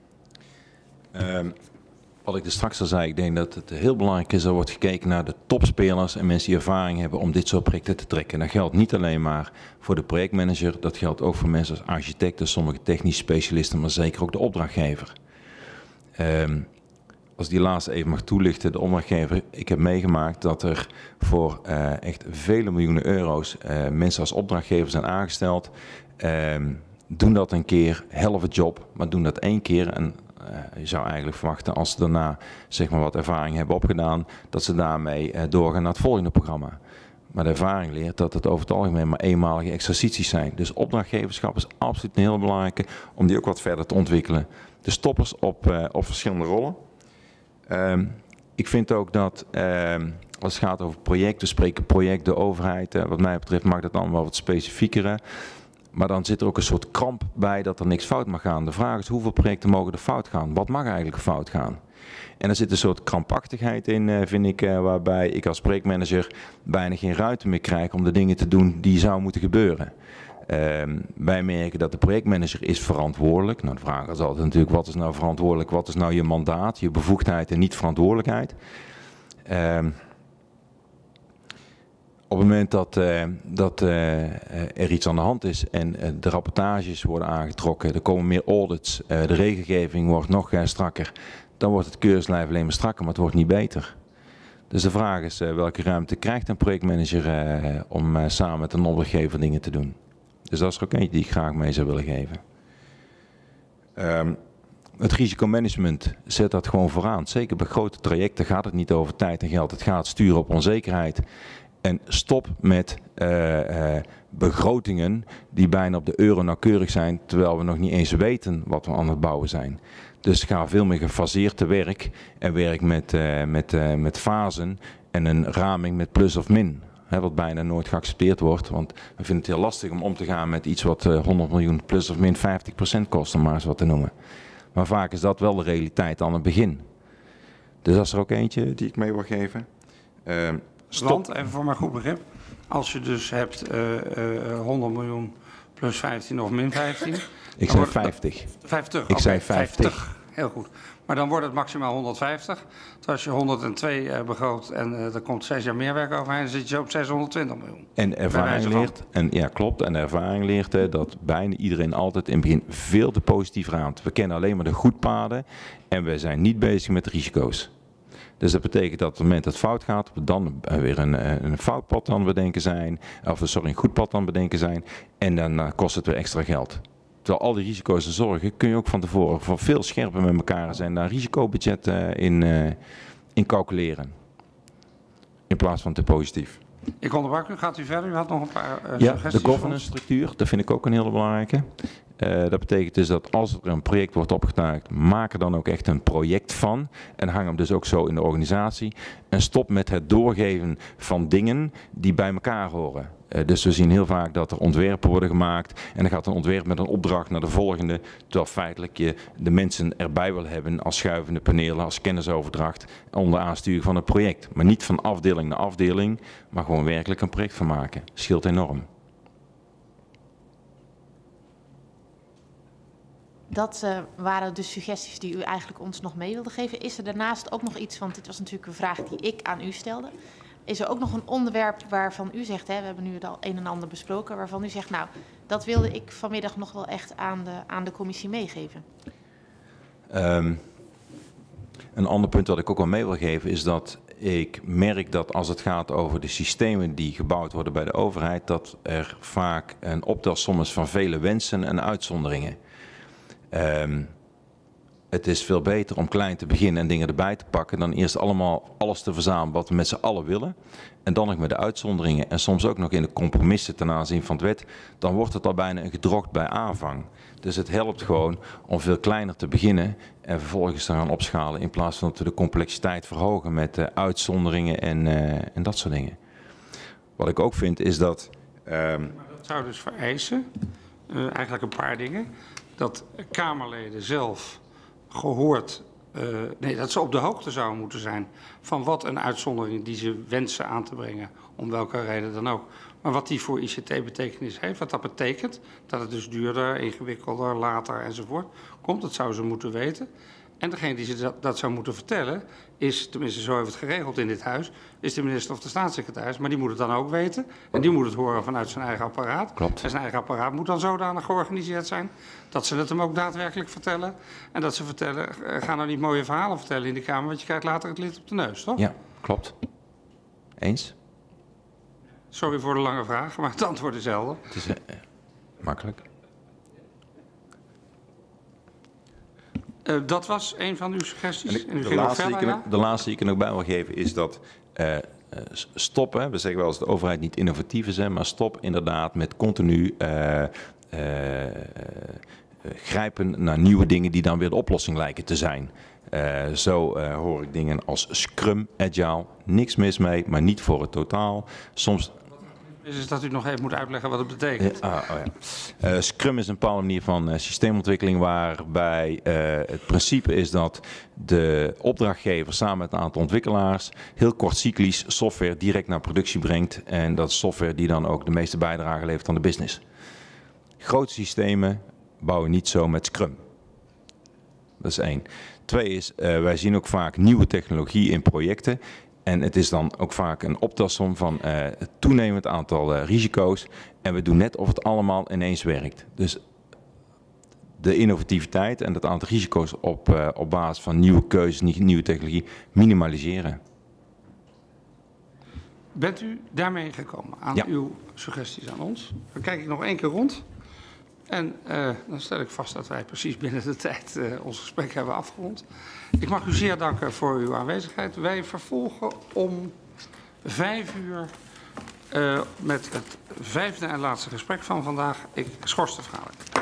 Um, wat ik er straks al zei, ik denk dat het heel belangrijk is dat er wordt gekeken naar de topspelers en mensen die ervaring hebben om dit soort projecten te trekken. Dat geldt niet alleen maar voor de projectmanager, dat geldt ook voor mensen als architecten, sommige technische specialisten, maar zeker ook de opdrachtgever. Um, als die laatste even mag toelichten, de opdrachtgever, ik heb meegemaakt dat er voor uh, echt vele miljoenen euro's uh, mensen als opdrachtgever zijn aangesteld. Um, doen dat een keer, helft job, maar doen dat één keer en uh, je zou eigenlijk verwachten als ze daarna zeg maar wat ervaring hebben opgedaan, dat ze daarmee uh, doorgaan naar het volgende programma. Maar de ervaring leert dat het over het algemeen maar eenmalige exercities zijn. Dus opdrachtgeverschap is absoluut een heel belangrijke om die ook wat verder te ontwikkelen. Dus toppers op, uh, op verschillende rollen. Um, ik vind ook dat um, als het gaat over projecten, we spreken project, de overheid, uh, wat mij betreft mag dat dan wel wat specifieker. Maar dan zit er ook een soort kramp bij dat er niks fout mag gaan. De vraag is hoeveel projecten mogen er fout gaan? Wat mag eigenlijk fout gaan? En er zit een soort krampachtigheid in, uh, vind ik, uh, waarbij ik als projectmanager bijna geen ruimte meer krijg om de dingen te doen die zou moeten gebeuren. Uh, wij merken dat de projectmanager is verantwoordelijk. Nou, de vraag is altijd natuurlijk, wat is nou verantwoordelijk? Wat is nou je mandaat, je bevoegdheid en niet verantwoordelijkheid? Uh, op het moment dat, uh, dat uh, er iets aan de hand is en uh, de rapportages worden aangetrokken, er komen meer audits, uh, de regelgeving wordt nog uh, strakker, dan wordt het keurslijf alleen maar strakker, maar het wordt niet beter. Dus de vraag is uh, welke ruimte krijgt een projectmanager uh, om uh, samen met een opdrachtgever dingen te doen. Dus dat is er ook eentje die ik graag mee zou willen geven. Um, het risicomanagement zet dat gewoon vooraan. Zeker bij grote trajecten gaat het niet over tijd en geld. Het gaat sturen op onzekerheid. En stop met uh, uh, begrotingen die bijna op de euro nauwkeurig zijn, terwijl we nog niet eens weten wat we aan het bouwen zijn. Dus ga veel meer gefaseerd te werk en werk met, uh, met, uh, met fasen en een raming met plus of min. Hè, wat bijna nooit geaccepteerd wordt, want we vinden het heel lastig om om te gaan met iets wat uh, honderd miljoen plus of min vijftig procent kost, om maar eens wat te noemen. Maar vaak is dat wel de realiteit aan het begin. Dus dat is er ook eentje die ik mee wil geven. Uh, stop. Want, even voor mijn goed begrip, als je dus hebt uh, uh, honderd miljoen plus vijftien of min vijftien. Ik zei vijftig. vijftig. Ik okay, zei vijftig. heel goed. Maar dan wordt het maximaal honderdvijftig. Dus als je honderdtwee uh, begroot en uh, er komt zes jaar meer werk overheen, dan zit je zo op zeshonderdtwintig miljoen. En ervaring leert, en ja klopt, en ervaring leert hè, dat bijna iedereen altijd in het begin veel te positief raamt. We kennen alleen maar de goedpaden en we zijn niet bezig met de risico's. Dus dat betekent dat op het moment dat het fout gaat, we dan weer een, een fout pad aan het bedenken zijn, of sorry, een goed pad aan het bedenken zijn, en dan uh, kost het weer extra geld. Terwijl al die risico's en zorgen kun je ook van tevoren van veel scherper met elkaar zijn, daar risicobudget uh, in, uh, in calculeren. In plaats van te positief. Ik onderbrak u, gaat u verder? U had nog een paar uh, ja, suggesties. De governance structuur, dat vind ik ook een hele belangrijke. Uh, dat betekent dus dat als er een project wordt opgetuigd, maak er dan ook echt een project van. En hang hem dus ook zo in de organisatie. En stop met het doorgeven van dingen die bij elkaar horen. Uh, dus we zien heel vaak dat er ontwerpen worden gemaakt. En dan gaat een ontwerp met een opdracht naar de volgende. Terwijl feitelijk je de mensen erbij wil hebben als schuivende panelen, als kennisoverdracht. Onder aansturing van het project. Maar niet van afdeling naar afdeling, maar gewoon werkelijk een project van maken. Scheelt enorm. Dat uh, waren de suggesties die u eigenlijk ons nog mee wilde geven. Is er daarnaast ook nog iets, want dit was natuurlijk een vraag die ik aan u stelde. Is er ook nog een onderwerp waarvan u zegt, hè, we hebben nu het al een en ander besproken, waarvan u zegt, nou, dat wilde ik vanmiddag nog wel echt aan de, aan de commissie meegeven? Um, een ander punt wat ik ook wel mee wil geven is dat ik merk dat als het gaat over de systemen die gebouwd worden bij de overheid, dat er vaak een optelsom is van vele wensen en uitzonderingen. Um, het is veel beter om klein te beginnen en dingen erbij te pakken dan eerst allemaal alles te verzamelen wat we met z'n allen willen. En dan nog met de uitzonderingen en soms ook nog in de compromissen ten aanzien van het wet. Dan wordt het al bijna een gedrocht bij aanvang. Dus het helpt gewoon om veel kleiner te beginnen en vervolgens te gaan opschalen. In plaats van dat we de complexiteit verhogen met uh, uitzonderingen en, uh, en dat soort dingen. Wat ik ook vind is dat... Um, maar dat zou dus vereisen, uh, eigenlijk een paar dingen. Dat Kamerleden zelf gehoord, uh, nee, dat ze op de hoogte zouden moeten zijn van wat een uitzondering die ze wensen aan te brengen, om welke reden dan ook. Maar wat die voor I C T-betekenis heeft, wat dat betekent, dat het dus duurder, ingewikkelder, later enzovoort komt, dat zouden ze moeten weten. En degene die ze dat, dat zou moeten vertellen is, tenminste zo heeft het geregeld in dit huis, is de minister of de staatssecretaris. Maar die moet het dan ook weten. En die moet het horen vanuit zijn eigen apparaat. Klopt. En zijn eigen apparaat moet dan zodanig georganiseerd zijn dat ze het hem ook daadwerkelijk vertellen. En dat ze vertellen, ga nou niet mooie verhalen vertellen in de Kamer, want je krijgt later het lid op de neus, toch? Ja, klopt. Eens? Sorry voor de lange vraag, maar het antwoord is helder. Het is uh, makkelijk. Uh, dat was een van uw suggesties. En en u de, ging laatste verder, die ik, ja? de laatste die ik er nog bij wil geven is dat uh, stoppen, we zeggen wel eens dat de overheid niet innovatief is, hè, maar stop inderdaad met continu uh, uh, uh, grijpen naar nieuwe dingen die dan weer de oplossing lijken te zijn. Uh, zo uh, hoor ik dingen als Scrum, Agile, niks mis mee, maar niet voor het totaal. Soms... Is het dat u nog even moet uitleggen wat het betekent? Uh, ah, oh ja. uh, Scrum is een bepaalde manier van uh, systeemontwikkeling waarbij uh, het principe is dat de opdrachtgever samen met een aantal ontwikkelaars heel kort cyclisch software direct naar productie brengt. En dat is software die dan ook de meeste bijdrage levert aan de business. Grote systemen bouwen niet zo met Scrum. Dat is één. Twee is, uh, wij zien ook vaak nieuwe technologie in projecten. En het is dan ook vaak een optelsom van uh, het toenemend aantal uh, risico's. En we doen net of het allemaal ineens werkt. Dus de innovativiteit en het aantal risico's op, uh, op basis van nieuwe keuzes, nieuwe technologie, minimaliseren. Bent u daarmee gekomen aan ja. uw suggesties aan ons? Dan kijk ik nog één keer rond. En uh, dan stel ik vast dat wij precies binnen de tijd uh, ons gesprek hebben afgerond. Ik mag u zeer danken voor uw aanwezigheid. Wij vervolgen om vijf uur uh, met het vijfde en laatste gesprek van vandaag. Ik schors de vergadering.